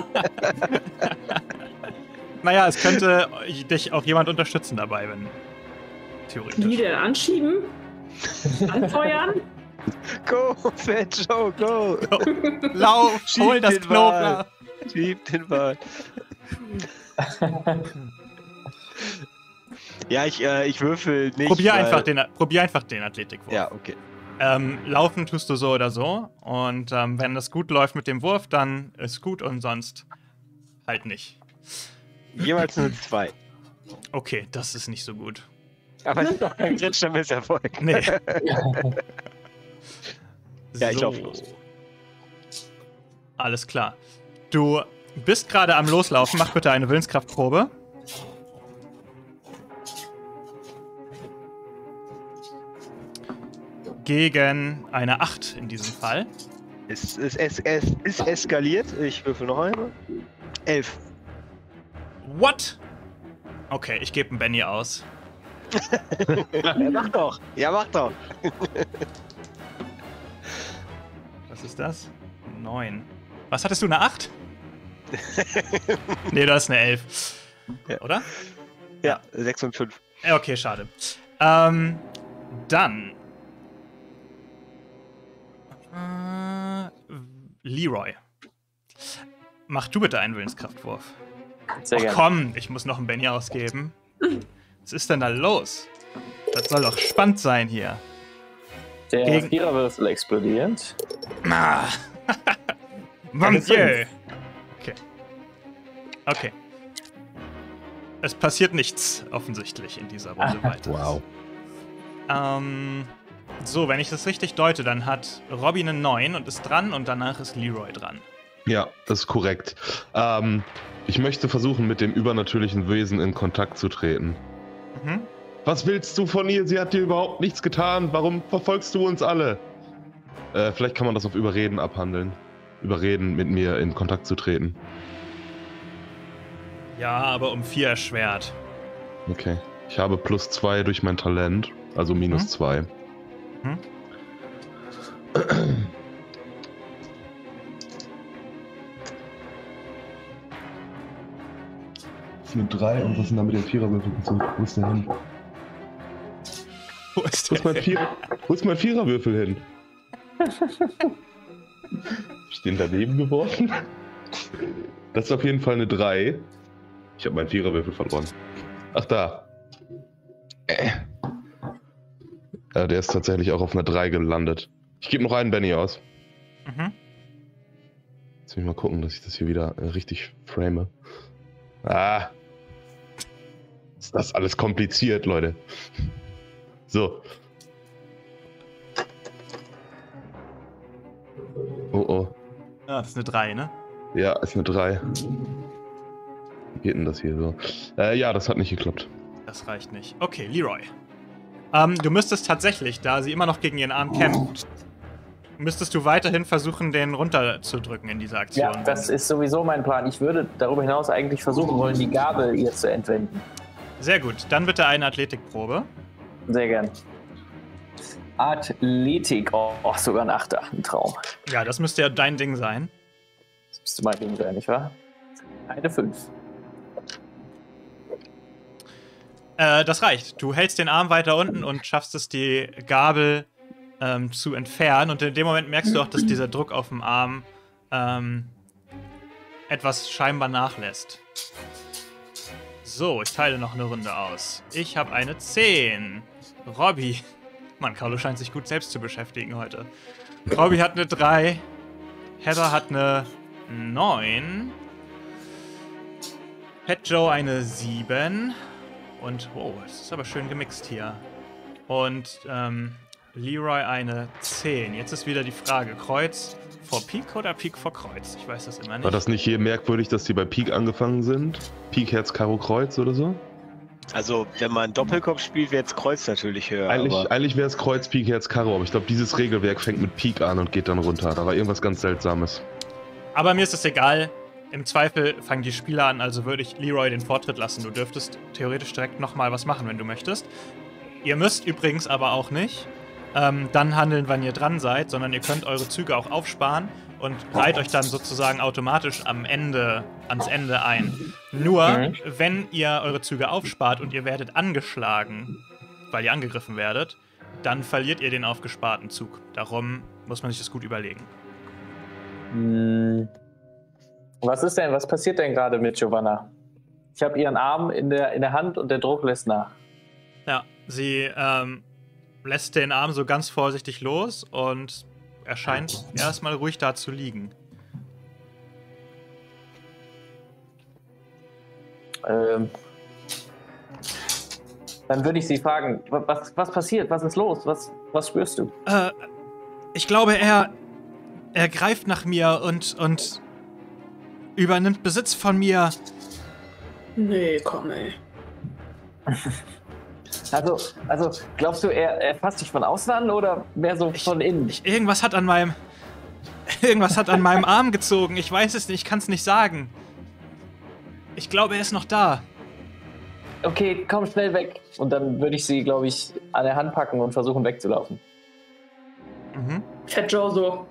Naja, es könnte dich auch jemand unterstützen dabei, wenn theoretisch. Wie denn anschieben? Anfeuern? Go, Fat Joe, go! Lauf, hol das Knoblauch! Schieb den Ball. Ja, ich würfel nicht. Probier einfach den Athletikwurf. Ja, okay. Laufen tust du so oder so. Und wenn das gut läuft mit dem Wurf, dann ist gut und sonst halt nicht. Jeweils nur 2. Okay, das ist nicht so gut. Aber das ist doch kein kritischer Misserfolg. Nee. Ja, ich So. lauf los. Alles klar. Du bist gerade am Loslaufen. Mach bitte eine Willenskraftprobe. Gegen eine 8 in diesem Fall. Es ist eskaliert. Ich würfel noch einmal. 11. What? Okay, ich gebe einen Benny aus. Ja, mach doch. Ja, mach doch. Was ist das? 9. Was hattest du, eine 8? Nee, du hast eine 11. Ja. Oder? Ja, 6 und 5. Okay, schade. Dann. Leroy. Mach du bitte einen Willenskraftwurf. Sehr Ach gerne. komm, ich muss noch einen Benny ausgeben. Was ist denn da los? Das soll doch spannend sein hier. Der Gegen- Viererwürfel explodiert. Ah. Mon Dieu. Okay. Okay. Es passiert nichts, offensichtlich, in dieser Runde weiter. Wow. So, wenn ich das richtig deute, dann hat Robby eine 9 und ist dran und danach ist Leroy dran. Ja, das ist korrekt. Ich möchte versuchen, mit dem übernatürlichen Wesen in Kontakt zu treten. Mhm. Was willst du von ihr? Sie hat dir überhaupt nichts getan. Warum verfolgst du uns alle? Vielleicht kann man das auf Überreden abhandeln. Überreden, mit mir in Kontakt zu treten. Ja, aber um 4 erschwert. Okay. Ich habe +2 durch mein Talent, also -2. Mhm. Das ist eine 3 und was ist denn da mit dem Viererwürfel? Wo ist der hin? Wo ist Wo ist mein Viererwürfel hin? Hab ich den daneben geworfen? Das ist auf jeden Fall eine 3. Ich habe meinen Viererwürfel verloren. Ach, da. Ja, der ist tatsächlich auch auf einer 3 gelandet. Ich gebe noch einen Benny aus. Mhm. Jetzt will ich mal gucken, dass ich das hier wieder richtig frame. Ah. Ist das alles kompliziert, Leute. So. Oh oh. Ah, das ist eine 3, ne? Ja, ist eine 3. Wie geht denn das hier so? Ja, das hat nicht geklappt. Das reicht nicht. Okay, Leroy. Du müsstest tatsächlich, da sie immer noch gegen ihren Arm kämpft, müsstest du weiterhin versuchen, den runterzudrücken in dieser Aktion. Ja, das ist sowieso mein Plan. Ich würde darüber hinaus eigentlich versuchen wollen, die Gabel ihr zu entwenden. Sehr gut. Dann bitte eine Athletikprobe. Sehr gern. Athletik. Oh, sogar ein 8er. Ein Traum. Ja, das müsste ja dein Ding sein. Das müsste mein Ding sein, nicht wahr? Eine 5. Das reicht. Du hältst den Arm weiter unten und schaffst es, die Gabel zu entfernen. Und in dem Moment merkst du auch, dass dieser Druck auf dem Arm etwas scheinbar nachlässt. So, ich teile noch eine Runde aus. Ich habe eine 10. Robby. Mann, Carlo scheint sich gut selbst zu beschäftigen heute. Robby hat eine 3. Heather hat eine 9. Fat Joe eine 7. Und, oh, es ist aber schön gemixt hier. Und, Leroy eine 10. Jetzt ist wieder die Frage, Kreuz vor Pik oder Pik vor Kreuz? Ich weiß das immer nicht. War das nicht hier merkwürdig, dass die bei Pik angefangen sind? Pik, Herz, Karo, Kreuz oder so? Also, wenn man Doppelkopf spielt, wäre jetzt Kreuz natürlich höher. aber Eigentlich wäre es Kreuz, Pik, Herz, Karo, aber ich glaube, dieses Regelwerk fängt mit Pik an und geht dann runter. Da war irgendwas ganz Seltsames. Aber mir ist das egal. Im Zweifel fangen die Spieler an, also würde ich Leroy den Vortritt lassen. Du dürftest theoretisch direkt nochmal was machen, wenn du möchtest. Ihr müsst übrigens aber auch nicht dann handeln, wann ihr dran seid, sondern ihr könnt eure Züge auch aufsparen und reiht euch dann sozusagen automatisch ans Ende ein. Nur, wenn ihr eure Züge aufspart und ihr werdet angeschlagen, weil ihr angegriffen werdet, dann verliert ihr den aufgesparten Zug. Darum muss man sich das gut überlegen. Was passiert denn gerade mit Giovanna? Ich habe ihren Arm in der Hand und der Druck lässt nach. Ja, sie lässt den Arm so ganz vorsichtig los und er scheint erstmal ruhig da zu liegen. Dann würde ich sie fragen, was passiert? Was ist los? Was spürst du? Ich glaube, er greift nach mir und übernimmt Besitz von mir. Nee, komm, ey. Also glaubst du, er fasst dich von außen an oder mehr so von innen? Irgendwas hat an meinem Arm gezogen. Ich weiß es nicht, ich kann es nicht sagen. Ich glaube, er ist noch da. Okay, komm schnell weg. Und dann würde ich sie, glaube ich, an der Hand packen und versuchen wegzulaufen. Fat Joe so.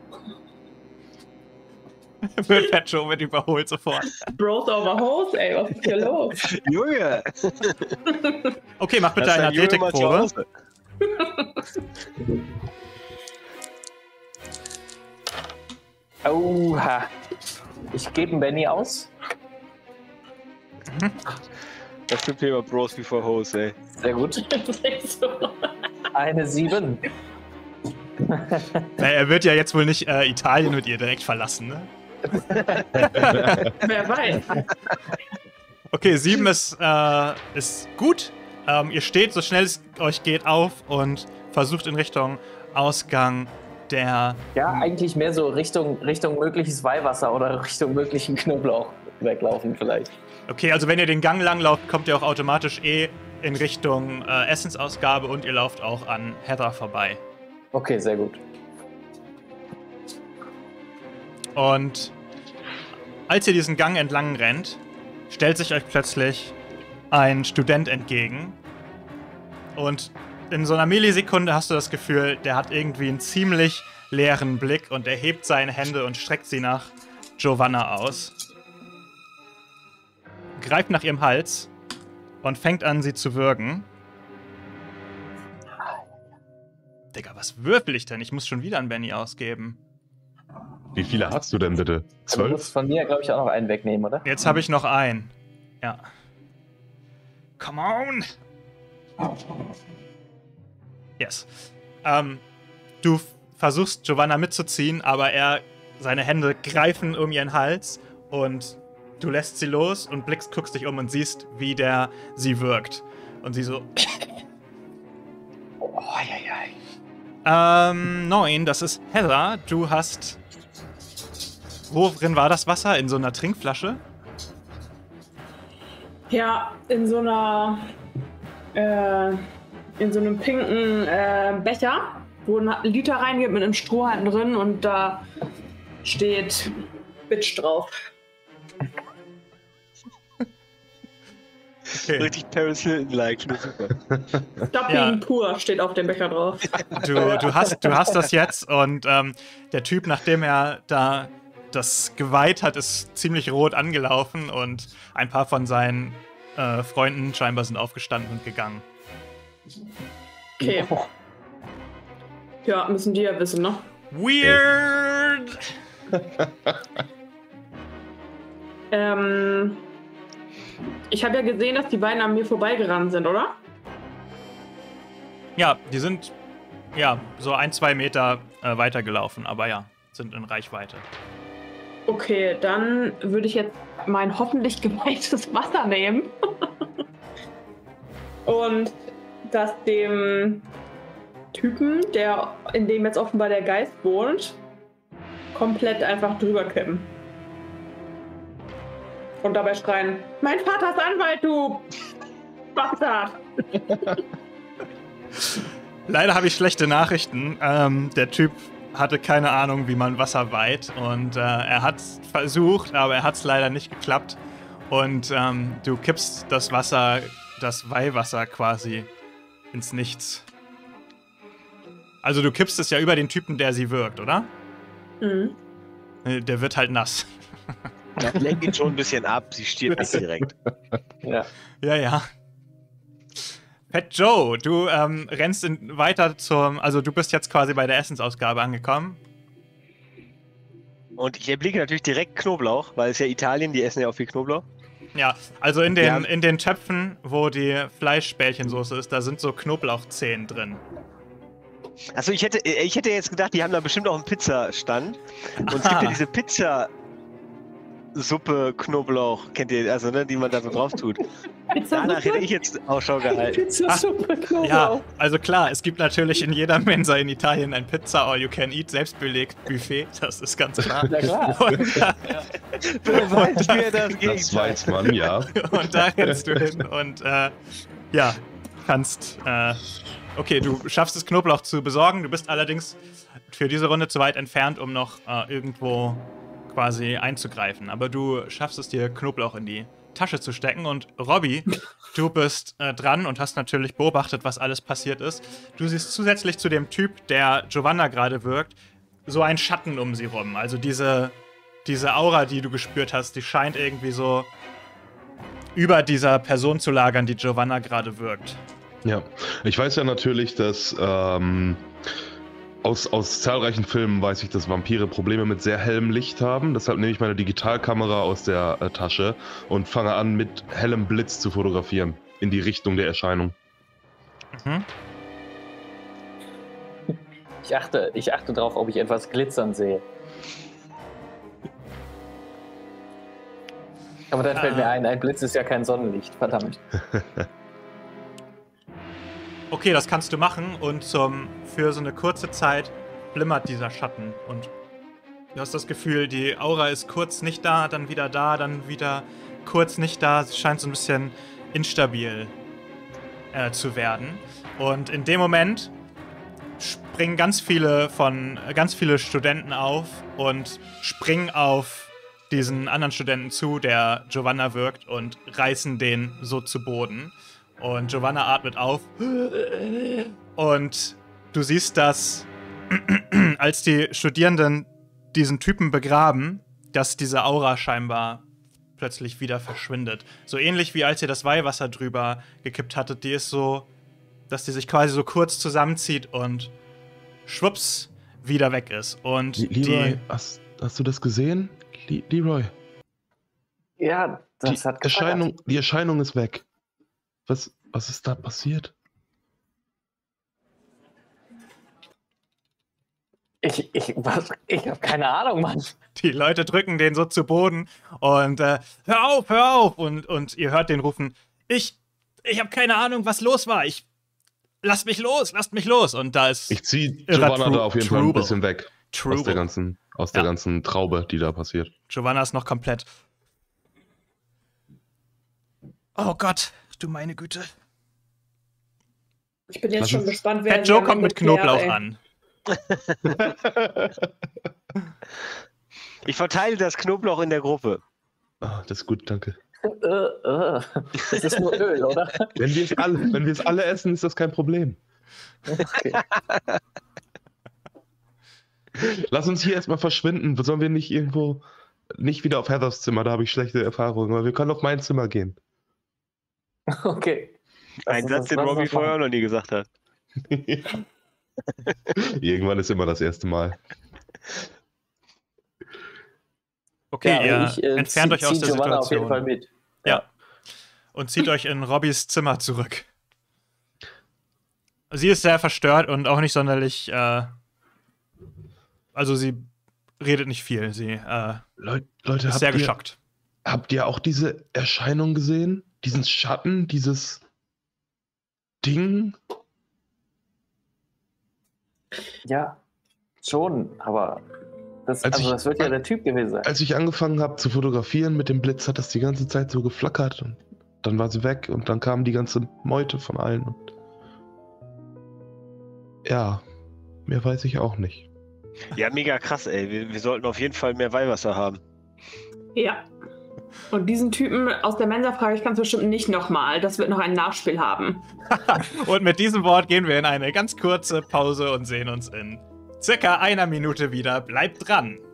Fat Joe wird überholt sofort. Bros over Hose, ey, was ist hier los? Junge! Okay, mach bitte eine Athletikprobe. Oha. Ich gebe einen Benny aus. Das gibt hier immer Bros before Hose, ey. Sehr gut. Das ist echt so. Eine 7. Na, er wird ja jetzt wohl nicht Italien mit ihr direkt verlassen, ne? Wer weiß. Okay, 7 ist gut. Ihr steht, so schnell es euch geht, auf und versucht in Richtung Ausgang der... Ja, eigentlich mehr so Richtung mögliches Weihwasser oder Richtung möglichen Knoblauch weglaufen vielleicht. Okay, also wenn ihr den Gang langlauft, kommt ihr auch automatisch in Richtung Essensausgabe und ihr lauft auch an Heather vorbei. Okay, sehr gut. Und als ihr diesen Gang entlang rennt, stellt sich euch plötzlich ein Student entgegen. Und in so einer Millisekunde hast du das Gefühl, der hat irgendwie einen ziemlich leeren Blick und er hebt seine Hände und streckt sie nach Giovanna aus. Greift nach ihrem Hals und fängt an, sie zu würgen. Digga, was würfel ich denn? Ich muss schon wieder einen Benny ausgeben. Wie viele hast du denn bitte? Du 12? musst von mir, glaube ich, auch noch einen wegnehmen, oder? Jetzt habe ich noch einen. Ja. Come on! Yes. Du versuchst, Giovanna mitzuziehen, aber seine Hände greifen um ihren Hals und du lässt sie los und guckst dich um und siehst, wie der sie wirkt. Und sie so... Oh, ei. 9, das ist Heather. Du hast... Worin war das Wasser? In so einer Trinkflasche? Ja, in so einer... in so einem pinken Becher, wo ein Liter reingeht mit einem Strohhalm drin und da steht Bitch drauf. Okay. Richtig Paris Hilton-like, super. Stopping pur steht auf dem Becher drauf. Du hast das jetzt und der Typ, nachdem er da das geweiht hat, ist ziemlich rot angelaufen und ein paar von seinen Freunden scheinbar sind aufgestanden und gegangen. Okay. Ja, müssen die ja wissen, ne? Weird! Ich habe ja gesehen, dass die beiden an mir vorbeigerannt sind, oder? Ja, die sind so 1-2 Meter weitergelaufen, aber ja, sind in Reichweite. Okay, dann würde ich jetzt mein hoffentlich geweihtes Wasser nehmen und das dem Typen, in dem jetzt offenbar der Geist wohnt, komplett einfach drüber kippen. Und dabei schreien, mein Vater ist Anwalt, du Bastard! Leider habe ich schlechte Nachrichten. Der Typ hatte keine Ahnung, wie man Wasser weiht. Und er hat es versucht, aber er hat es leider nicht geklappt. Und du kippst das Weihwasser quasi ins Nichts. Also du kippst es ja über den Typen, der sie wirkt, oder? Mhm. Der wird halt nass. Ich lenke ihn schon ein bisschen ab, sie stirbt nicht direkt. Ja. Ja. Fat Joe, du rennst weiter also du bist jetzt quasi bei der Essensausgabe angekommen. Und ich erblicke natürlich direkt Knoblauch, weil es ja Italien, die essen ja auch viel Knoblauch. Ja, also in den Töpfen, wo die Fleischbällchensoße ist, da sind so Knoblauchzehen drin. Achso, ich hätte jetzt gedacht, die haben da bestimmt auch einen Pizzastand. Und es gibt ja diese Pizzasuppe Knoblauch, kennt ihr, also ne, die man da so drauf tut. Danach hätte ich jetzt Ausschau gehalten. Pizzasuppe Knoblauch. Ja, also klar, es gibt natürlich in jeder Mensa in Italien ein Pizza-All-You-Can-Eat selbstbelegt Buffet, das ist ganz klar. Ja, klar. Beweist mir das Das Gegenteil. weiß man, ja. Und da rennst du hin und kannst, okay, du schaffst es, Knoblauch zu besorgen, du bist allerdings für diese Runde zu weit entfernt, um noch irgendwo quasi einzugreifen. Aber du schaffst es dir, Knoblauch in die Tasche zu stecken. Und Robby, du bist dran und hast natürlich beobachtet, was alles passiert ist. Du siehst zusätzlich zu dem Typ, der Giovanna gerade wirkt, so einen Schatten um sie rum. Also diese Aura, die du gespürt hast, die scheint irgendwie so über dieser Person zu lagern, die Giovanna gerade wirkt. Ja, ich weiß ja natürlich, dass aus zahlreichen Filmen weiß ich, dass Vampire Probleme mit sehr hellem Licht haben. Deshalb nehme ich meine Digitalkamera aus der Tasche und fange an, mit hellem Blitz zu fotografieren in die Richtung der Erscheinung. Mhm. Ich achte drauf, ob ich etwas glitzern sehe. Aber dann fällt mir ein Blitz ist ja kein Sonnenlicht, verdammt. Okay, das kannst du machen und für so eine kurze Zeit flimmert dieser Schatten und du hast das Gefühl, die Aura ist kurz nicht da, dann wieder kurz nicht da. Sie scheint so ein bisschen instabil zu werden. Und in dem Moment springen ganz viele Studenten auf und springen auf diesen anderen Studenten zu, der Giovanna wirkt, und reißen den so zu Boden. Und Giovanna atmet auf. Und du siehst, dass als die Studierenden diesen Typen begraben, dass diese Aura scheinbar plötzlich wieder verschwindet. So ähnlich wie als ihr das Weihwasser drüber gekippt hattet. Die ist so, dass die sich quasi so kurz zusammenzieht und schwupps wieder weg ist. Und Leroy, hast du das gesehen? Leroy? Ja, das hat gefallen. Die Erscheinung ist weg. Was ist da passiert? Ich habe keine Ahnung, Mann. Die Leute drücken den so zu Boden und hör auf! Und ihr hört den rufen, ich habe keine Ahnung, was los war. Lasst mich los! Und da ist Ich ziehe Giovanna da auf jeden Fall ein bisschen weg. Aus der Ja. ganzen Traube, die da passiert. Giovanna ist noch komplett. Oh Gott, du meine Güte. Ich bin jetzt schon gespannt, wer Fat Joe am kommt Ende mit Knoblauch klärt, ey. an. Ich verteile das Knoblauch in der Gruppe. Ah, das ist gut, danke. Das ist nur Öl, oder? Wenn wir es alle essen, ist das kein Problem. Okay. Lass uns hier erstmal verschwinden. Sollen wir nicht wieder auf Heathers Zimmer? Da habe ich schlechte Erfahrungen. Aber wir können auf mein Zimmer gehen. Okay. Ein Satz, den Robby vorher auch noch nie gesagt hat. Irgendwann ist immer das erste Mal. Okay, Ja, ihr entfernt euch aus der Giovanna auf jeden Situation. Fall mit. Ja. Und zieht euch in Robbys Zimmer zurück. Sie ist sehr verstört und auch nicht sonderlich, also sie redet nicht viel. Sie Leute, ist sehr geschockt. Habt ihr auch diese Erscheinung gesehen? Diesen Schatten, dieses Ding? Ja, schon, aber das wird ja der Typ gewesen sein. Als ich angefangen habe zu fotografieren mit dem Blitz, hat das die ganze Zeit so geflackert und dann war sie weg und dann kam die ganze Meute von allen und ja, mehr weiß ich auch nicht. Ja, mega krass, ey. Wir sollten auf jeden Fall mehr Weihwasser haben. Ja. Und diesen Typen aus der Mensa frage ich ganz bestimmt nicht nochmal. Das wird noch ein Nachspiel haben. Und mit diesem Wort gehen wir in eine ganz kurze Pause und sehen uns in circa einer Minute wieder. Bleibt dran!